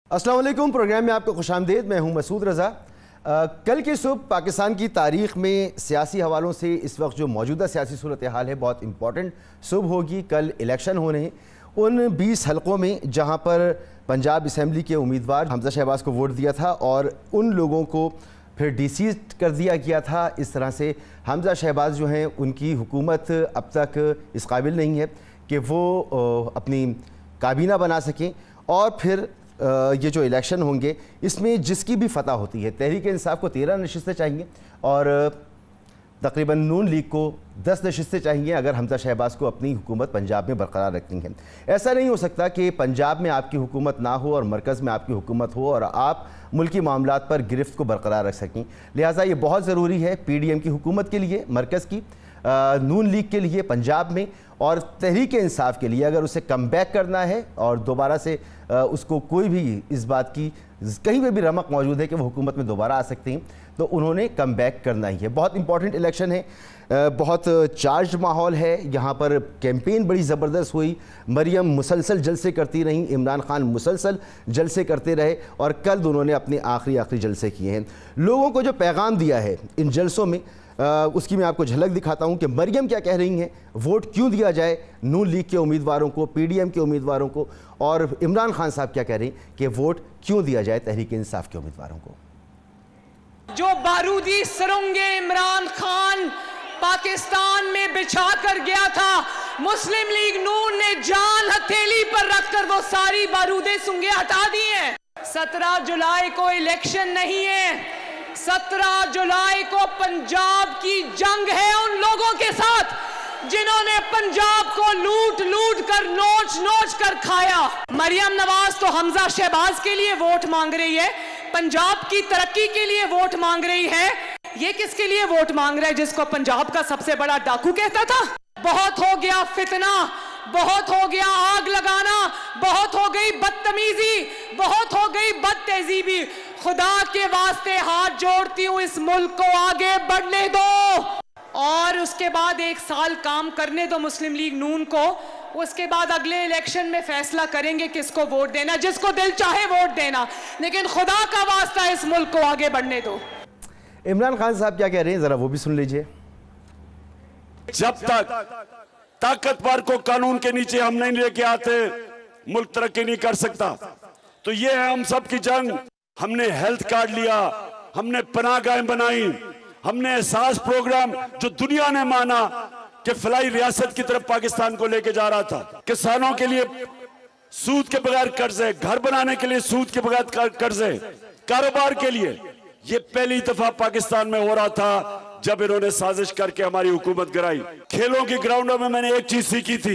अस्सलाम वालेकुम। प्रोग्राम में आपको खुशामदीद। मैं हूं मसूद रज़ा। कल की सुबह पाकिस्तान की तारीख़ में सियासी हवालों से इस वक्त जो मौजूदा सियासी सूरत हाल है बहुत इंपॉर्टेंट सुबह होगी। कल इलेक्शन होने हैं उन 20 हलकों में जहां पर पंजाब असम्बली के उम्मीदवार हमज़ा शहबाज को वोट दिया था और उन लोगों को फिर डिसीट कर दिया गया था। इस तरह से हमज़ा शहबाज जो हैं उनकी हुकूमत अब तक इस काबिल नहीं है कि वो अपनी काबीना बना सकें। और फिर ये जो इलेक्शन होंगे इसमें जिसकी भी फतह होती है, तहरीक इंसाफ को 13 नशिस्तें चाहिए और तकरीबन नून लीग को 10 नशिस्तें चाहिए अगर हमज़ा शहबाज को अपनी हुकूमत पंजाब में बरकरार रखनी है। ऐसा नहीं हो सकता कि पंजाब में आपकी हुकूमत ना हो और मरकज़ में आपकी हुकूमत हो और आप मुल्की मामलात पर गिरफ्त को बरकरार रख सकें। लिहाजा ये बहुत ज़रूरी है PDM की हुकूमत के लिए, मरकज़ की, नून लीग के लिए पंजाब में, और तहरीक इंसाफ के लिए अगर उसे कम बैक करना है और दोबारा से उसको कोई भी इस बात की कहीं पे भी रमक मौजूद है कि वो हुकूमत में दोबारा आ सकते हैं तो उन्होंने कम बैक करना ही है। बहुत इंपॉर्टेंट इलेक्शन है, बहुत चार्ज माहौल है। यहाँ पर कैंपेन बड़ी ज़बरदस्त हुई। मरियम मुसलसल जलसे करती रहीं, इमरान खान मुसलसल जलसे करते रहे और कल दोनों ने अपने आखिरी जलसे किए हैं। लोगों को जो पैगाम दिया है इन जलसों में उसकी मैं आपको झलक दिखाता हूं कि मरियम क्या कह रही हैं, वोट क्यों दिया जाए नून लीग के उम्मीदवारों को, PDM के उम्मीदवारों को, और इमरान खान साहब क्या कह रहे हैं कि वोट क्यों दिया जाए तहरीक इंसाफ के उम्मीदवारों को। जो बारूदी सुरंगे इमरान खान पाकिस्तान में बिछा कर गया था, मुस्लिम लीग नून ने जान हथेली पर रखकर वो सारी बारूदी सुरंगें हटा दी हैं। 17 जुलाई को इलेक्शन नहीं है, 17 जुलाई को पंजाब की जंग है उन लोगों के साथ जिन्होंने पंजाब को लूट लूट कर नोच नोच कर खाया। मरियम नवाज तो हमज़ा शहबाज के लिए वोट मांग रही है, पंजाब की तरक्की के लिए वोट मांग रही है। ये किसके लिए वोट मांग रहा है जिसको पंजाब का सबसे बड़ा डाकू कहता था? बहुत हो गया फितना, बहुत हो गया आग लगाना, बहुत हो गई बदतमीजी, बहुत हो गई बदतहजीबी। खुदा के वास्ते हाथ जोड़ती हूं, इस मुल्क को आगे बढ़ने दो और उसके बाद 1 साल काम करने दो मुस्लिम लीग नून को। उसके बाद अगले इलेक्शन में फैसला करेंगे किसको वोट देना, जिसको दिल चाहे वोट देना, लेकिन खुदा का वास्ता इस मुल्क को आगे बढ़ने दो। इमरान खान साहब क्या कह रहे हैं जरा वो भी सुन लीजिए। जब तक ताकतवर को कानून के नीचे हम नहीं लेके आते मुल्क तरक्की नहीं कर सकता। तो ये है हम सब की जंग। हमने हेल्थ कार्ड लिया, हमने पनाहगाहें बनाई, हमने एहसास प्रोग्राम जो दुनिया ने माना कि फलाई रियासत की तरफ पाकिस्तान को लेके जा रहा था। किसानों के लिए सूद के बगैर कर्जे, घर बनाने के लिए सूद के बगैर कर्जे, कारोबार के लिए। ये पहली दफा पाकिस्तान में हो रहा था जब इन्होंने साजिश करके हमारी हुकूमत गिराई। खेलों के ग्राउंडों में मैंने एक चीज सीखी थी,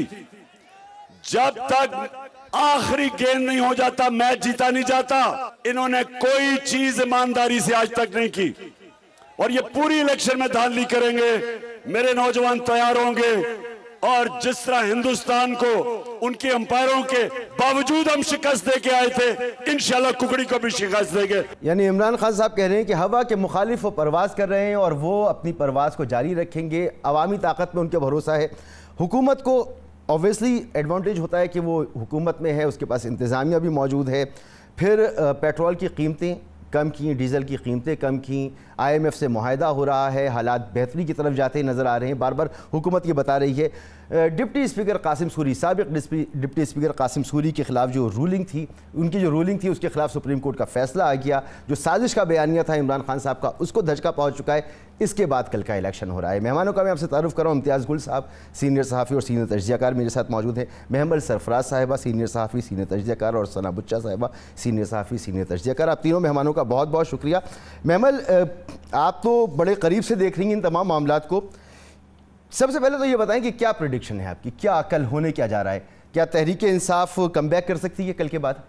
जब तक आखिरी गेंद नहीं हो जाता मैच जीता नहीं जाता। इन्होंने कोई चीज ईमानदारी से आज तक नहीं की और ये पूरी इलेक्शन में धांधली करेंगे। मेरे नौजवान तैयार होंगे और जिस तरह हिंदुस्तान को उनके अंपायरों के बावजूद हम शिकस्त दे के आए थे, इंशाल्लाह कुकड़ी को भी शिकस्त देंगे। यानी इमरान खान साहब कह रहे हैं कि हवा के मुखालिफ वो परवाज कर रहे हैं और वो अपनी परवाज को जारी रखेंगे। अवामी ताकत में उनके भरोसा है। हुकूमत को ऑब्वियसली एडवांटेज होता है कि वो हुकूमत में है, उसके पास इंतज़ामिया भी मौजूद है। फिर पेट्रोल की कीमतें कम की, डीज़ल की कीमतें कम की, IMF से मुआहदा हो रहा है, हालात बेहतरी की तरफ जाते नज़र आ रहे हैं। बार बार हुकूमत ये बता रही है। डिप्टी स्पीकर कासिम सूरी, साबिक डिप्टी स्पीकर कासिम सूरी के ख़िलाफ़ जो रूलिंग थी, उनकी जो रूलिंग थी उसके ख़िलाफ़ सुप्रीम कोर्ट का फ़ैसला आ गया। जो साजिश का बयानिया था इमरान खान साहब का, उसको धचका पहुँच चुका है। इसके बाद कल का इलेक्शन हो रहा है। मेहमानों का मैं आपसे तारुफ कर रहा हूँ। इम्तियाज़ गुल साहब सीनियर सहाफ़ी और सीनियर तजज़ियाकार मेरे साथ मौजूद हैं। महमल सरफराज साहिबा सीनियर सहाफ़ी सीनियर तजज़ियाकार और सना बुच्चा साहिबा सीनियर सहाफ़ी सीनियर तजज़ियाकार। आप तीनों मेहमानों का बहुत बहुत शुक्रिया। महमल, आप तो बड़े करीब से देख रही हैं इन तमाम मामलात को। सबसे पहले तो ये बताएं कि क्या प्रेडिक्शन है आपकी, क्या कल होने क्या जा रहा है? क्या तहरीक इंसाफ कम बैक कर सकती है कल के बाद?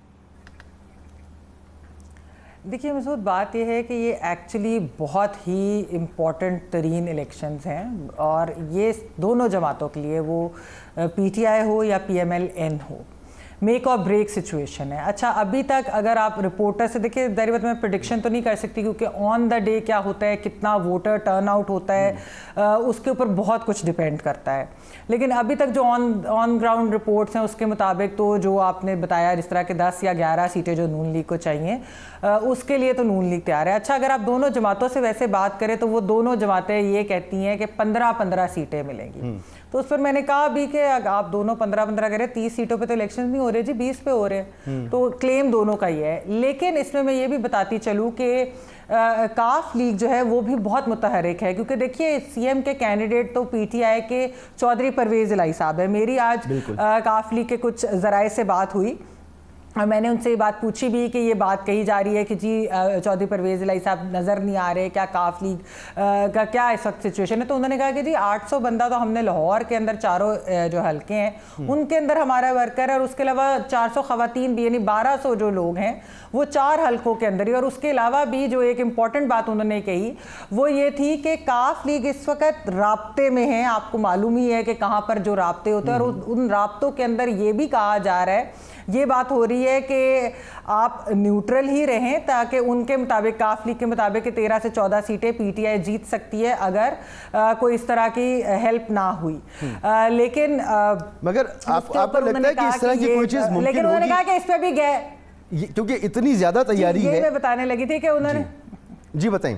देखिए मसूद, बात यह है कि ये एक्चुअली बहुत ही इम्पॉर्टेंट तरीन इलेक्शंस हैं और ये दोनों जमातों के लिए, वो PTI हो या PMLN हो। मेक और ब्रेक सिचुएशन है। अच्छा, अभी तक अगर आप रिपोर्टर से देखिए, ज़ाहिर बात मैं प्रेडिक्शन तो नहीं कर सकती क्योंकि ऑन द डे क्या होता है, कितना वोटर टर्न आउट होता है, उसके ऊपर बहुत कुछ डिपेंड करता है। लेकिन अभी तक जो ऑन ग्राउंड रिपोर्ट्स हैं उसके मुताबिक तो जो आपने बताया जिस तरह के 10 या 11 सीटें जो नून लीग को चाहिए, उसके लिए तो नून लीग तैयार है। अच्छा, अगर आप दोनों जमातों से वैसे बात करें तो वो दोनों जमातें ये कहती हैं कि 15-15 सीटें मिलेंगी। तो उस पर मैंने कहा भी कि आप दोनों 15-15 कह रहे, 30 सीटों पे तो इलेक्शन नहीं हो रहे जी, 20 पे हो रहे हैं। तो क्लेम दोनों का ही है। लेकिन इसमें मैं ये भी बताती चलूँ कि काफ लीग जो है वो भी बहुत मुतहरिक है, क्योंकि देखिए सीएम के कैंडिडेट तो पीटीआई के चौधरी परवेज इलाही साहब है। मेरी आज काफ लीग के कुछ ज़राए से बात हुई और मैंने उनसे ये बात पूछी भी कि ये बात कही जा रही है कि जी चौधरी परवेज इलाही साहब नज़र नहीं आ रहे, क्या काफ लीग का क्या इस वक्त सिचुएशन है। तो उन्होंने कहा कि जी 800 बंदा तो हमने लाहौर के अंदर चारों जो हल्के हैं उनके अंदर हमारा वर्कर है, और उसके अलावा 400 ख़वातीन भी, यानी 1200 जो लोग हैं वो 4 हल्कों के अंदर ही। और उसके अलावा भी जो एक इम्पॉर्टेंट बात उन्होंने कही वो ये थी कि काफ लीग इस वक्त राब्ते में है। आपको मालूम ही है कि कहाँ पर जो राब्ते होते हैं, और उन राब्तों के अंदर ये भी कहा जा रहा है, ये बात हो रही है कि आप न्यूट्रल ही रहें ताकि उनके मुताबिक, काफ लीग के मुताबिक 13 से 14 सीटें पीटीआई जीत सकती है अगर कोई इस तरह की हेल्प ना हुई। लेकिन मगर आपको लगता है कि इस तरह की कोई चीज मुमकिन होगी? लेकिन उन्होंने कहा कि इस पे भी गए, क्योंकि इतनी ज्यादा तैयारी है। मैं बताने लगी थी कि उन्होंने जी बताएं।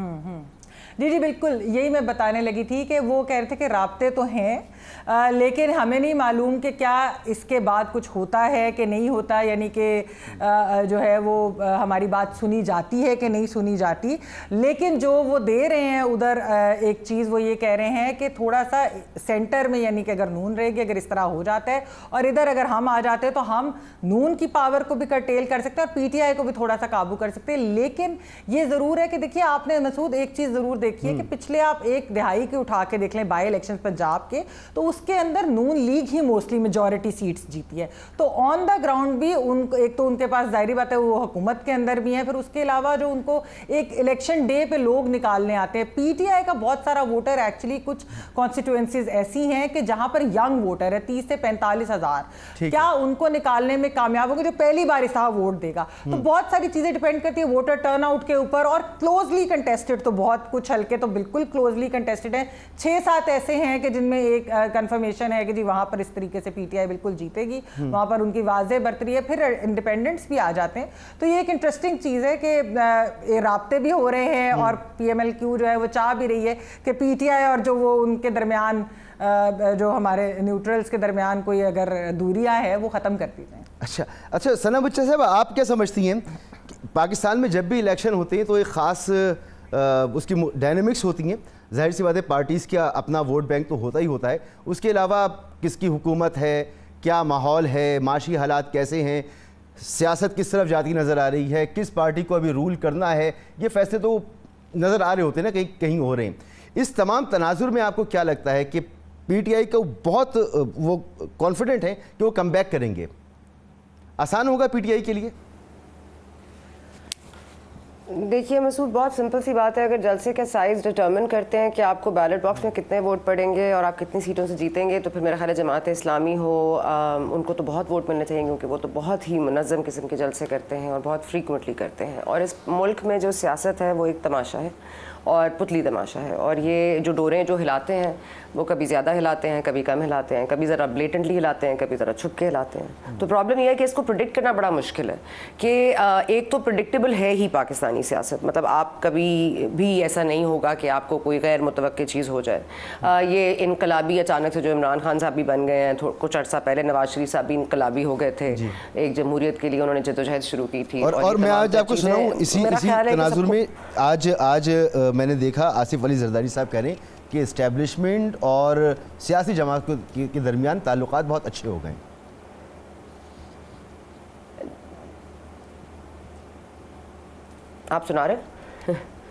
जी बिल्कुल, यही मैं बताने लगी थी कि वो कह रहे थे कि राब्ते तो हैं, लेकिन हमें नहीं मालूम कि क्या इसके बाद कुछ होता है कि नहीं होता, यानी कि जो है वो हमारी बात सुनी जाती है कि नहीं सुनी जाती। लेकिन जो वो दे रहे हैं उधर एक चीज़ वो ये कह रहे हैं कि थोड़ा सा सेंटर में, यानी कि अगर नून रहेगी, अगर इस तरह हो जाता है और इधर अगर हम आ जाते हैं तो हम नून की पावर को भी कर्टेल कर सकते हैं और पीटीआई को भी थोड़ा सा काबू कर सकते हैं। लेकिन ये ज़रूर है कि देखिए, आपने मसूद एक चीज़ ज़रूर देखिए कि पिछले आप एक दिहाई के उठा के देख लें बाई इलेक्शन पंजाब के, तो उसके अंदर नून लीग ही मोस्टली मेजॉरिटी सीट्स जीती है। तो ऑन द ग्राउंड भी उनको, एक तो उनके पास जाहिर बात है वो हुकूमत के अंदर भी है, फिर उसके अलावा जो उनको एक इलेक्शन डे पे लोग निकालने आते हैं। पीटीआई का बहुत सारा वोटर एक्चुअली कुछ कॉन्स्टिट्यूएंसीज ऐसी हैं कि जहां पर यंग वोटर है, 30 से 45 हज़ार, क्या उनको निकालने में कामयाब होंगे जो पहली बार इस वोट देगा। तो बहुत सारी चीजें डिपेंड करती है वोटर टर्नआउट के ऊपर। और क्लोजली कंटेस्टेड तो बहुत कुछ हल्के तो बिल्कुल क्लोजली कंटेस्टेड है। 6-7 ऐसे हैं कि जिनमें एक कंफर्मेशन है कि जी वहां पर इस तरीके से पीटीआई बिल्कुल जीतेगी, वहां पर उनकी वाज़ेह बरतरी है। फिर इंडिपेंडेंट्स भी आ जाते हैं। तो ये एक इंटरेस्टिंग चीज़ है कि राब्ते भी हो रहे हैं और पीएमएलक्यू जो है वो चाह भी रही है कि पीटीआई और जो वो उनके दरमियान जो हमारे न्यूट्रल्स के दरमियान कोई अगर दूरियां है वो ख़त्म कर दी जाए। अच्छा सना बच्चा साहब, आप क्या समझती हैं पाकिस्तान में जब भी इलेक्शन होते हैं तो एक ख़ास उसकी डायनेमिक्स होती हैं। ज़ाहिर सी बात है पार्टीज़ का अपना वोट बैंक तो होता ही होता है, उसके अलावा किसकी हुकूमत है, क्या माहौल है, माशी हालात कैसे हैं, सियासत किस तरफ जाती नज़र आ रही है, किस पार्टी को अभी रूल करना है, ये फैसले तो नज़र आ रहे होते हैं ना, कहीं कहीं हो रहे हैं। इस तमाम तनाजुर में आपको क्या लगता है कि पीटीआई को बहुत वो कॉन्फिडेंट है कि वो कम बैक करेंगे, आसान होगा पीटीआई के लिए? देखिए मसूद, बहुत सिंपल सी बात है। अगर जलसे का साइज़ डिटर्मिन करते हैं कि आपको बैलेट बॉक्स में कितने वोट पड़ेंगे और आप कितनी सीटों से जीतेंगे, तो फिर मेरा ख्याल है जमात इस्लामी हो, उनको तो बहुत वोट मिलने चाहिए, क्योंकि वो तो बहुत ही मुनज़्ज़म किस्म के जलसे करते हैं और बहुत फ्रीक्वेंटली करते हैं। और इस मुल्क में जो सियासत है वो एक तमाशा है और पुतली तमाशा है। और ये जो डोरें जो हिलाते हैं वो कभी ज़्यादा हिलाते हैं, कभी कम हिलाते हैं, कभी ज़रा ब्लेटेंटली हिलाते हैं, कभी ज़रा छुप के हिलाते हैं। तो प्रॉब्लम ये है कि इसको प्रिडिक्ट करना बड़ा मुश्किल है कि एक तो प्रिडिक्टेबल है ही पाकिस्तानी सियासत, मतलब आप कभी भी ऐसा नहीं होगा कि आपको कोई गैर मुतवक्की चीज़ हो जाए। ये इनकलाबी अचानक से जो इमरान खान साहब भी बन गए हैं, कुछ अर्सा पहले नवाज शरीफ साहब भी इनकलाबी हो गए थे, एक जमहूरियत के लिए उन्होंने जद्दोजहद शुरू की थी। और मैं आज आपको सुनाऊं इसी तनाजुर में आज मैंने देखा आसिफ अली जरदारी साहब कह रहे हैं कि इस्टेब्लिशमेंट और सियासी जमात के दरमियान ताल्लुकात बहुत अच्छे हो गए। आप सुना रहे?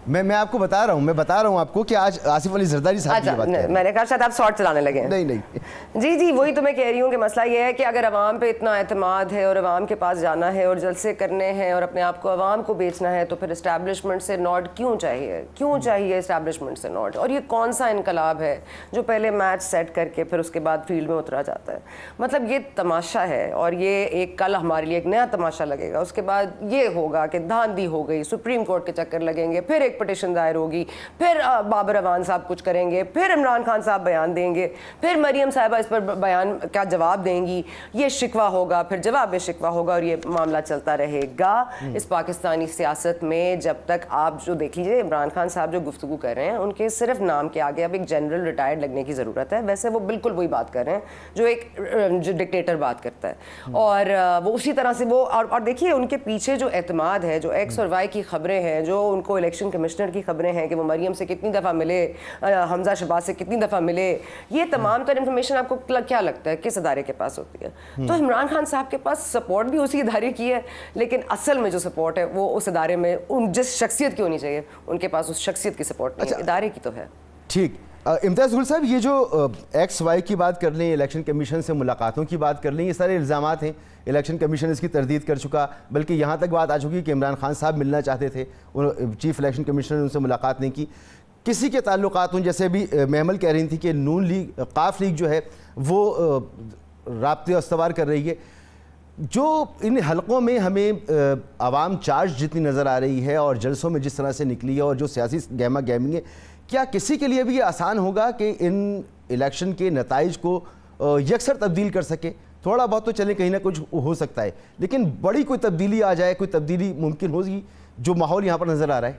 میں آپ کو بتا رہا ہوں آپ کو کہ آج آصف علی زرداری صاحب کی بات کر رہے ہیں. میں نے کہا شاید آپ شارٹ چلانے لگے ہیں. نہیں جی وہی تو میں کہہ رہی ہوں کہ مسئلہ یہ ہے کہ اگر عوام پہ اتنا اعتماد ہے اور عوام کے پاس جانا ہے اور جلسے کرنے ہیں اور اپنے آپ کو عوام کو بیچنا ہے تو پھر اسٹیبلشمنٹ سے نوٹ کیوں چاہیے اسٹیبلشمنٹ سے نوٹ؟ اور یہ کون سا انقلاب ہے جو پہلے میچ سیٹ کر کے پھر اس کے بعد فیلڈ میں اترا جاتا ہے؟ مطلب یہ تماشا ہے اور یہ ایک کل ہمارے لیے ایک نیا تماشا لگے گا. اس کے بعد یہ ہوگا کہ دھاندلی ہو گئی, سپریم کورٹ کے چکر لگیں گے, پھر ایک پٹیشن دائر ہوگی, پھر بابر اعوان صاحب کچھ کریں گے, پھر عمران خان صاحب بیان دیں گے, پھر مریم صاحبہ اس پر بیان کا جواب دیں گی, یہ شکوہ ہوگا, پھر جواب میں شکوہ ہوگا اور یہ معاملہ چلتا رہے گا. اس پاکستانی سیاست میں جب تک آپ جو دیکھ لیجیے عمران خان صاحب جو گفتگو کر رہے ہیں ان کے صرف نام کے آگے اب ایک جنرل ریٹائرڈ لگنے کی ضرورت ہے. ویسے وہ بالکل وہی بات کر رہے ہیں جو ایک ڈکٹیٹر بات کرتا ہے, اور وہ اسی طرح سے وہ اور دیکھیے ان کے پیچھے جو اعتماد ہے, جو ایکس اور وائی کی خبریں ہیں, جو ان کو الیکشن کمشنر کی خبریں ہیں کہ وہ مریم سے کتنی دفعہ ملے, حمزہ شہباز سے کتنی دفعہ ملے, یہ تمام تر انفارمیشن آپ کو کیا لگتا ہے کس ادارے کے پاس ہوتی ہے؟ تو عمران خان صاحب کے پاس سپورٹ بھی اسی ادارے کی ہے, لیکن اصل میں جو سپورٹ ہے وہ اس ادارے میں جس شخصیت کی ہونی چاہیے ان کے پاس اس شخصیت کی سپورٹ نہیں ہے, ادارے کی تو ہے. ٹھیک. امتیاز گل صاحب, یہ جو ایکس وائی کی بات کر لیں, الیکشن کمیشن سے ملاقاتوں کی بات کر لیں, یہ سارے الزامات ہیں. الیکشن کمیشن اس کی تردید کر چکا, بلکہ یہاں تک بات آ چکی کہ عمران خان صاحب ملنا چاہتے تھے, چیف الیکشن کمیشنر نے ان سے ملاقات نہیں کی. کسی کے تعلقات ہوں, جیسے بھی محمل کہہ رہی تھی کہ نون لیگ قاف لیگ جو ہے وہ رابطے استوار کر رہی ہے. جو ان حلقوں میں ہمیں عوام چارج جتنی نظر آ رہی ہے اور جلسوں میں جس طرح سے نکلی ہے اور جو سیاسی گہما گہمی ہے, کیا کسی کے لیے بھی یہ آسان ہوگا کہ ان الیکشن کے نتائج کو یکسر تبدیل کر سکے؟ تھوڑا بہت تو چلیں کہیں نہ کچھ ہو سکتا ہے, لیکن بڑی کوئی تبدیلی آ جائے, کوئی تبدیلی ممکن ہوگی جو ماحول یہاں پر نظر آ رہا ہے؟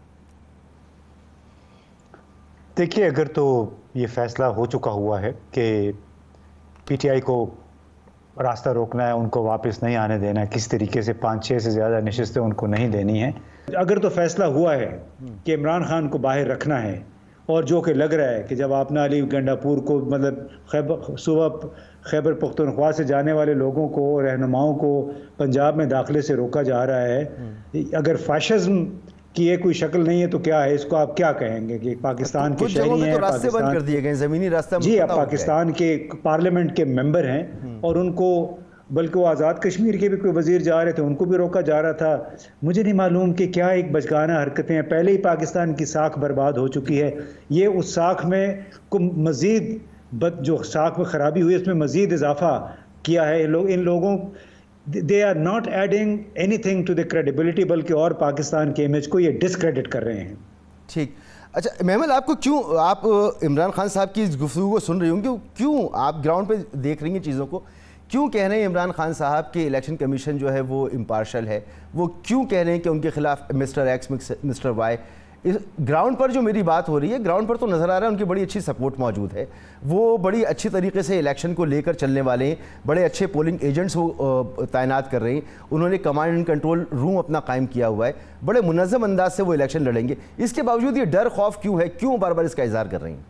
دیکھیے, اگر تو یہ فیصلہ ہو چکا ہوا ہے کہ پی ٹی آئی کو راستہ روکنا ہے, ان کو واپس نہیں آنے دینا ہے, کس طریقے سے 5-6 سے زیادہ نشستیں ان کو نہیں دینی ہیں, اگر تو فیصلہ ہوا ہے کہ عمران خان کو باہر رکھنا ہے, اور جو کہ لگ رہا ہے کہ جب آپ نے علی گنڈا پور کو مطلب صوبہ خیبر پختونخوا سے جانے والے لوگوں کو, رہنماؤں کو پنجاب میں داخلے سے روکا جا رہا ہے, اگر فاشزم کی یہ کوئی شکل نہیں ہے تو کیا ہے, اس کو آپ کیا کہیں گے کہ پاکستان کے شہری ہیں, راستے بند کر دیے گئے, زمینی راستہ جی آپ پاکستان کے پارلیمنٹ کے ممبر ہیں, اور ان کو بلکہ وہ آزاد کشمیر کے بھی کوئی وزیر جا رہے تھے, ان کو بھی روکا جا رہا تھا. مجھے نہیں معلوم کہ کیا ایک بچگانہ حرکتیں ہیں. پہلے ہی پاکستان کی ساکھ برباد ہو چکی ہے, یہ اس ساکھ میں کو مزید جو ساکھ میں خرابی ہوئی اس میں مزید اضافہ کیا ہے. ان لوگوں they are not adding anything to the credibility, بلکہ اور پاکستان کے امیج کو یہ ڈسکریڈٹ کر رہے ہیں. ٹھیک. اچھا محمل, آپ کو کیوں, آپ عمران خان صاحب کی اس گفتگو کو سن رہی ہوں کہ کیوں آپ گراؤنڈ پہ دیکھ رہی ہیں چیزوں کو, کیوں کہہ رہے ہیں عمران خان صاحب کہ الیکشن کمیشن جو ہے وہ امپارشل ہے, وہ کیوں کہہ رہے ہیں کہ ان کے خلاف mister X mister Y? Ground پر جو میری بات ہو رہی ہے, گراؤنڈ پر تو نظر آ رہا ہے ان کی بڑی اچھی سپورٹ موجود ہے, وہ بڑی اچھی طریقے سے الیکشن کو لے کر چلنے والے ہیں, بڑے اچھے پولنگ ایجنٹس وہ تعینات کر رہے ہیں, انہوں نے کمانڈ اینڈ کنٹرول روم اپنا قائم کیا ہوا ہے, بڑے منظم انداز سے وہ الیکشن لڑیں گے. اس کے باوجود یہ ڈر خوف کیوں ہے, کیوں بار بار اس کا اظہار کر رہے ہیں؟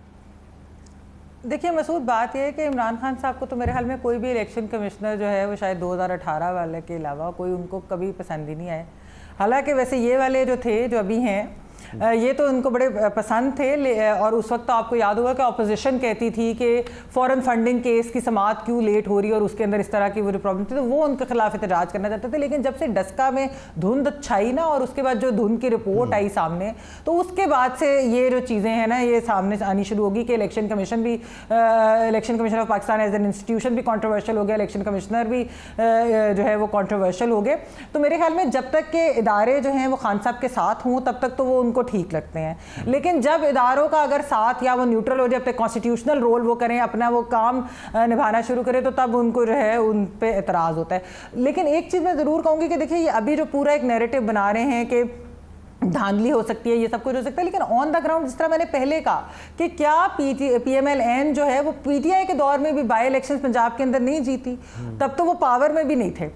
دیکھیے مسعود, بات یہ ہے کہ عمران خان صاحب کو تو میرے خیال میں کوئی بھی الیکشن کمشنر جو ہے وہ شاید 2018 والے کے علاوہ کوئی ان کو کبھی پسند ہی نہیں آئے. حالانکہ ویسے یہ والے جو تھے جو ابھی ہیں یہ تو ان کو بڑے پسند تھے, اور اس وقت تو آپ کو یاد ہوگا کہ اپوزیشن کہتی تھی کہ فورن فنڈنگ کیس کی سماعت کیوں لیٹ ہو رہی ہے اور اس کے اندر اس طرح کی وہ پرابلم تھی, تو وہ ان کے خلاف احتجاج کرنا چاہتے تھے. لیکن جب سے ڈسکا میں دھند چھائی نا, اور اس کے بعد جو دھند کی رپورٹ آئی سامنے, تو اس کے بعد سے یہ جو چیزیں ہیں نا یہ سامنے آنی شروع ہوگی کہ الیکشن کمیشن بھی, election commission of Pakistan as an institution بھی کنٹروورشل ہو گیا, الیکشن کمشنر بھی جو ہے وہ کنٹروورشل ہو گئے. تو میرے خیال میں جب تک کہ ادارے جو ہیں وہ خان صاحب کے ساتھ ہوں تب تک تو وہ ان کو ٹھیک لگتے ہیں, لیکن جب اداروں کا اگر ساتھ یا وہ نیوٹرل ہو جائے, اپنے کانسٹیٹیوشنل رول وہ کریں, اپنا وہ کام نبھانا شروع کریں, تو تب ان کو جو ہے ان پہ اعتراض ہوتا ہے. لیکن ایک چیز میں ضرور کہوں گی کہ دیکھیں یہ ابھی جو پورا ایک نیریٹو بنا رہے ہیں کہ دھاندلی ہو سکتی ہے, یہ سب کچھ ہو سکتا ہے, لیکن آن دا گراؤنڈ جس طرح میں نے پہلے کہا کہ کیا پی ایم ایل این جو ہے وہ پی ٹی آئی کے دور میں بھی بائی الیکشنز پنجاب کے اندر نہیں جیتی, تب تو وہ پاور میں بھی نہیں تھے.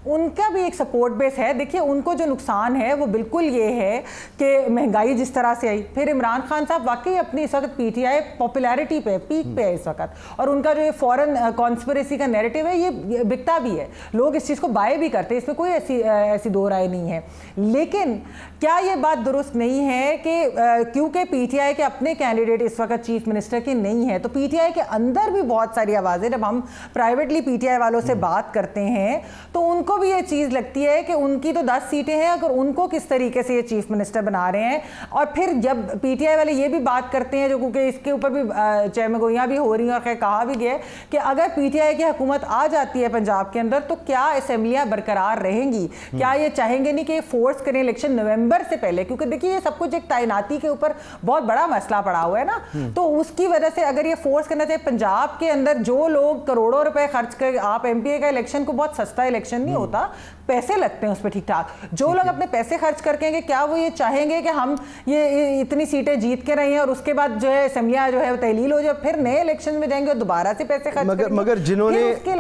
ان کا بھی ایک سپورٹ بیس ہے. دیکھیے ان کو جو نقصان ہے وہ بالکل یہ ہے کہ مہنگائی جس طرح سے آئی, پھر عمران خان صاحب واقعی اپنی اس وقت پی ٹی آئی پاپولیرٹی پہ پیک پہ ہے اس وقت, اور ان کا جو فورن کانسپریسی کا نیریٹو ہے یہ بکتا بھی ہے, لوگ اس چیز کو بائے بھی کرتے ہیں, اس میں کوئی ایسی دو رائے نہیں ہے. لیکن کیا یہ بات درست نہیں ہے کہ کیونکہ پی ٹی آئی کے اپنے کینڈیڈیٹ اس وقت چیف منسٹر کے نہیں ہے, تو پی ٹی آئی کے اندر بھی بہت ساری آوازیں, جب ہم پرائیویٹلی پی ٹی آئی والوں سے بات کرتے ہیں تو ان کو بھی یہ چیز لگتی ہے کہ ان کی تو 10 سیٹیں ہیں, اگر ان کو کس طریقے سے یہ چیف منسٹر بنا رہے ہیں. اور پھر جب پی ٹی آئی والے یہ بھی بات کرتے ہیں, جو کیونکہ اس کے اوپر بھی چہمگوئیاں بھی ہو رہی ہیں اور کہا بھی گیا کہ اگر پی ٹی آئی کی حکومت آ جاتی ہے پنجاب کے اندر تو کیا اسمبلیاں برقرار رہیں گی, کیا یہ چاہیں گے نہیں کہ فورس کریں الیکشن نومبر سے پہلے, کیونکہ دیکھیے یہ سب کچھ ایک تعیناتی کے اوپر بہت بڑا مسئلہ پڑا ہوا ہے نا, تو اس کی وجہ سے اگر یہ فورس کرنا چاہے پنجاب کے اندر, جو لوگ کروڑوں روپے خرچ کر, آپ ایم پی اے کا الیکشن کو بہت سستا الیکشن نہیں ہوتا, پیسے لگتے ہیں اس پہ ٹھیک ٹھاک, جو لوگ اپنے پیسے خرچ کر کے کیا وہ یہ چاہیں گے کہ ہم یہ اتنی سیٹیں جیت کے رہے ہیں اور اس کے بعد جو ہے اسمبلیاں جو ہے تحلیل ہو جائے, پھر نئے الیکشن میں جائیں گے اور دوبارہ سے پیسے خرچ کریں گے. مگر جنہوں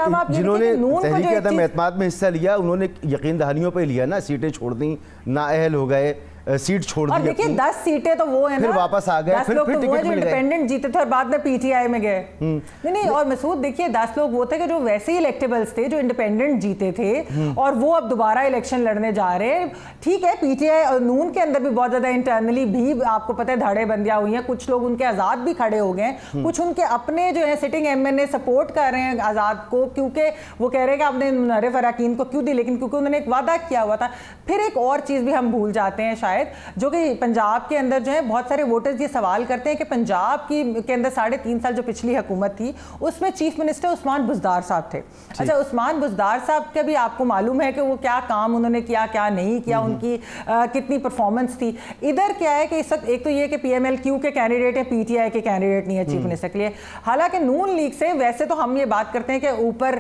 نے تحریک عدم اعتماد میں حصہ لیا انہوں نے یقین دہانیوں پہ لیا نا, سیٹیں چھوڑ دیں, نااہل ہو گئے, سیٹ چھوڑ دی, اور دیکھیں 10 سیٹیں تو وہ ہیں نا, پھر واپس آ گئے, 10 لوگ تو وہ ہیں جو انڈیپینڈنٹ جیتے تھے اور بعد میں پی ٹی آئی میں گئے. نہیں, اور مسعود دیکھیے 10 لوگ وہ تھے کہ جو ویسے ہی الیکٹیبلز تھے, جو انڈیپینڈنٹ جیتے تھے اور وہ اب دوبارہ الیکشن لڑنے جا رہے ہیں. ٹھیک ہے, پی ٹی آئی اور نون کے اندر بھی بہت زیادہ انٹرنلی بھی آپ کو پتہ ہے دھاڑے بندیاں ہوئی ہیں, کچھ لوگ ان کے آزاد بھی کھڑے ہو گئے, کچھ ان کے اپنے جو ہے sitting M N A support کر رہے ہیں آزاد کو, کیونکہ وہ کہہ رہے ہیں کہ آپ نے منرف اراکین کو کیوں دی, لیکن کیونکہ انہوں نے ایک وعدہ کیا ہوا تھا. پھر ایک اور چیز بھی ہم بھول جاتے ہیں شاید, جو کہ پنجاب کے اندر جو ہے بہت سارے ووٹرز یہ سوال کرتے ہیں کہ پنجاب کے اندر 3.5 سال جو پچھلی حکومت تھی اس میں چیف منسٹر عثمان بزدار صاحب تھے. اچھا, عثمان بزدار صاحب کا بھی آپ کو معلوم ہے کہ وہ کیا کام انہوں نے کیا, کیا نہیں کیا, ان کی کتنی پرفارمنس تھی. ادھر کیا ہے کہ اس وقت ایک تو یہ کہ پی ایم ایل کیو کے کینڈیڈیٹ ہے, پی ٹی آئی کے کینڈیڈیٹ نہیں ہے چیف منسٹر کے لیے. حالانکہ نون لیگ سے ویسے تو ہم یہ بات کرتے ہیں کہ اوپر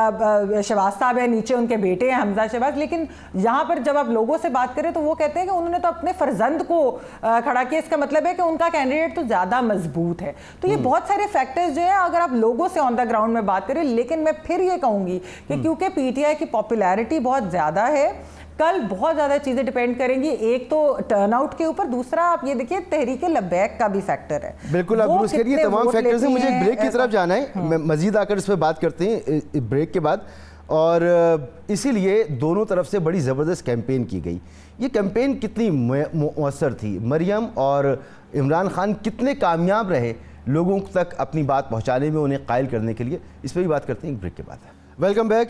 شہباز صاحب ہے, نیچے ان کے بیٹے ہیں حمزہ شہباز, لیکن یہاں پر جب آپ لوگوں سے بات کریں تو وہ کہتے ہیں کہ انہوں نے تو اپنے فرزند کو کھڑا کیا, اس کا مطلب ہے کہ ان کا کینڈیڈیٹ تو زیادہ مضبوط ہے. تو یہ بہت سارے فیکٹرز جو ہیں اگر آپ لوگوں سے آن دا گراؤنڈ میں بات کریں, لیکن میں پھر یہ کہوں گی کہ کیونکہ پی ٹی آئی کی پاپولیرٹی بہت زیادہ ہے, کل بہت زیادہ چیزیں ڈیپینڈ کریں گی, ایک تو ٹرن آؤٹ کے اوپر, دوسرا آپ یہ دیکھیے تحریک لبیک کا بھی فیکٹر ہے. بالکل, آپ درست کریے, تمام فیکٹرز ہیں. مجھے ایک بریک کی طرف جانا ہے, مزید آ کر اس پہ بات کرتے ہیں بریک کے بعد. اور اسی لیے دونوں طرف سے بڑی زبردست کیمپین کی گئی. یہ کیمپین کتنی مؤثر تھی, مریم اور عمران خان کتنے کامیاب رہے لوگوں تک اپنی بات پہنچانے میں, انہیں قائل کرنے کے لیے, اس پہ بھی بات کرتے ہیں ایک بریک کے بعد. Welcome back.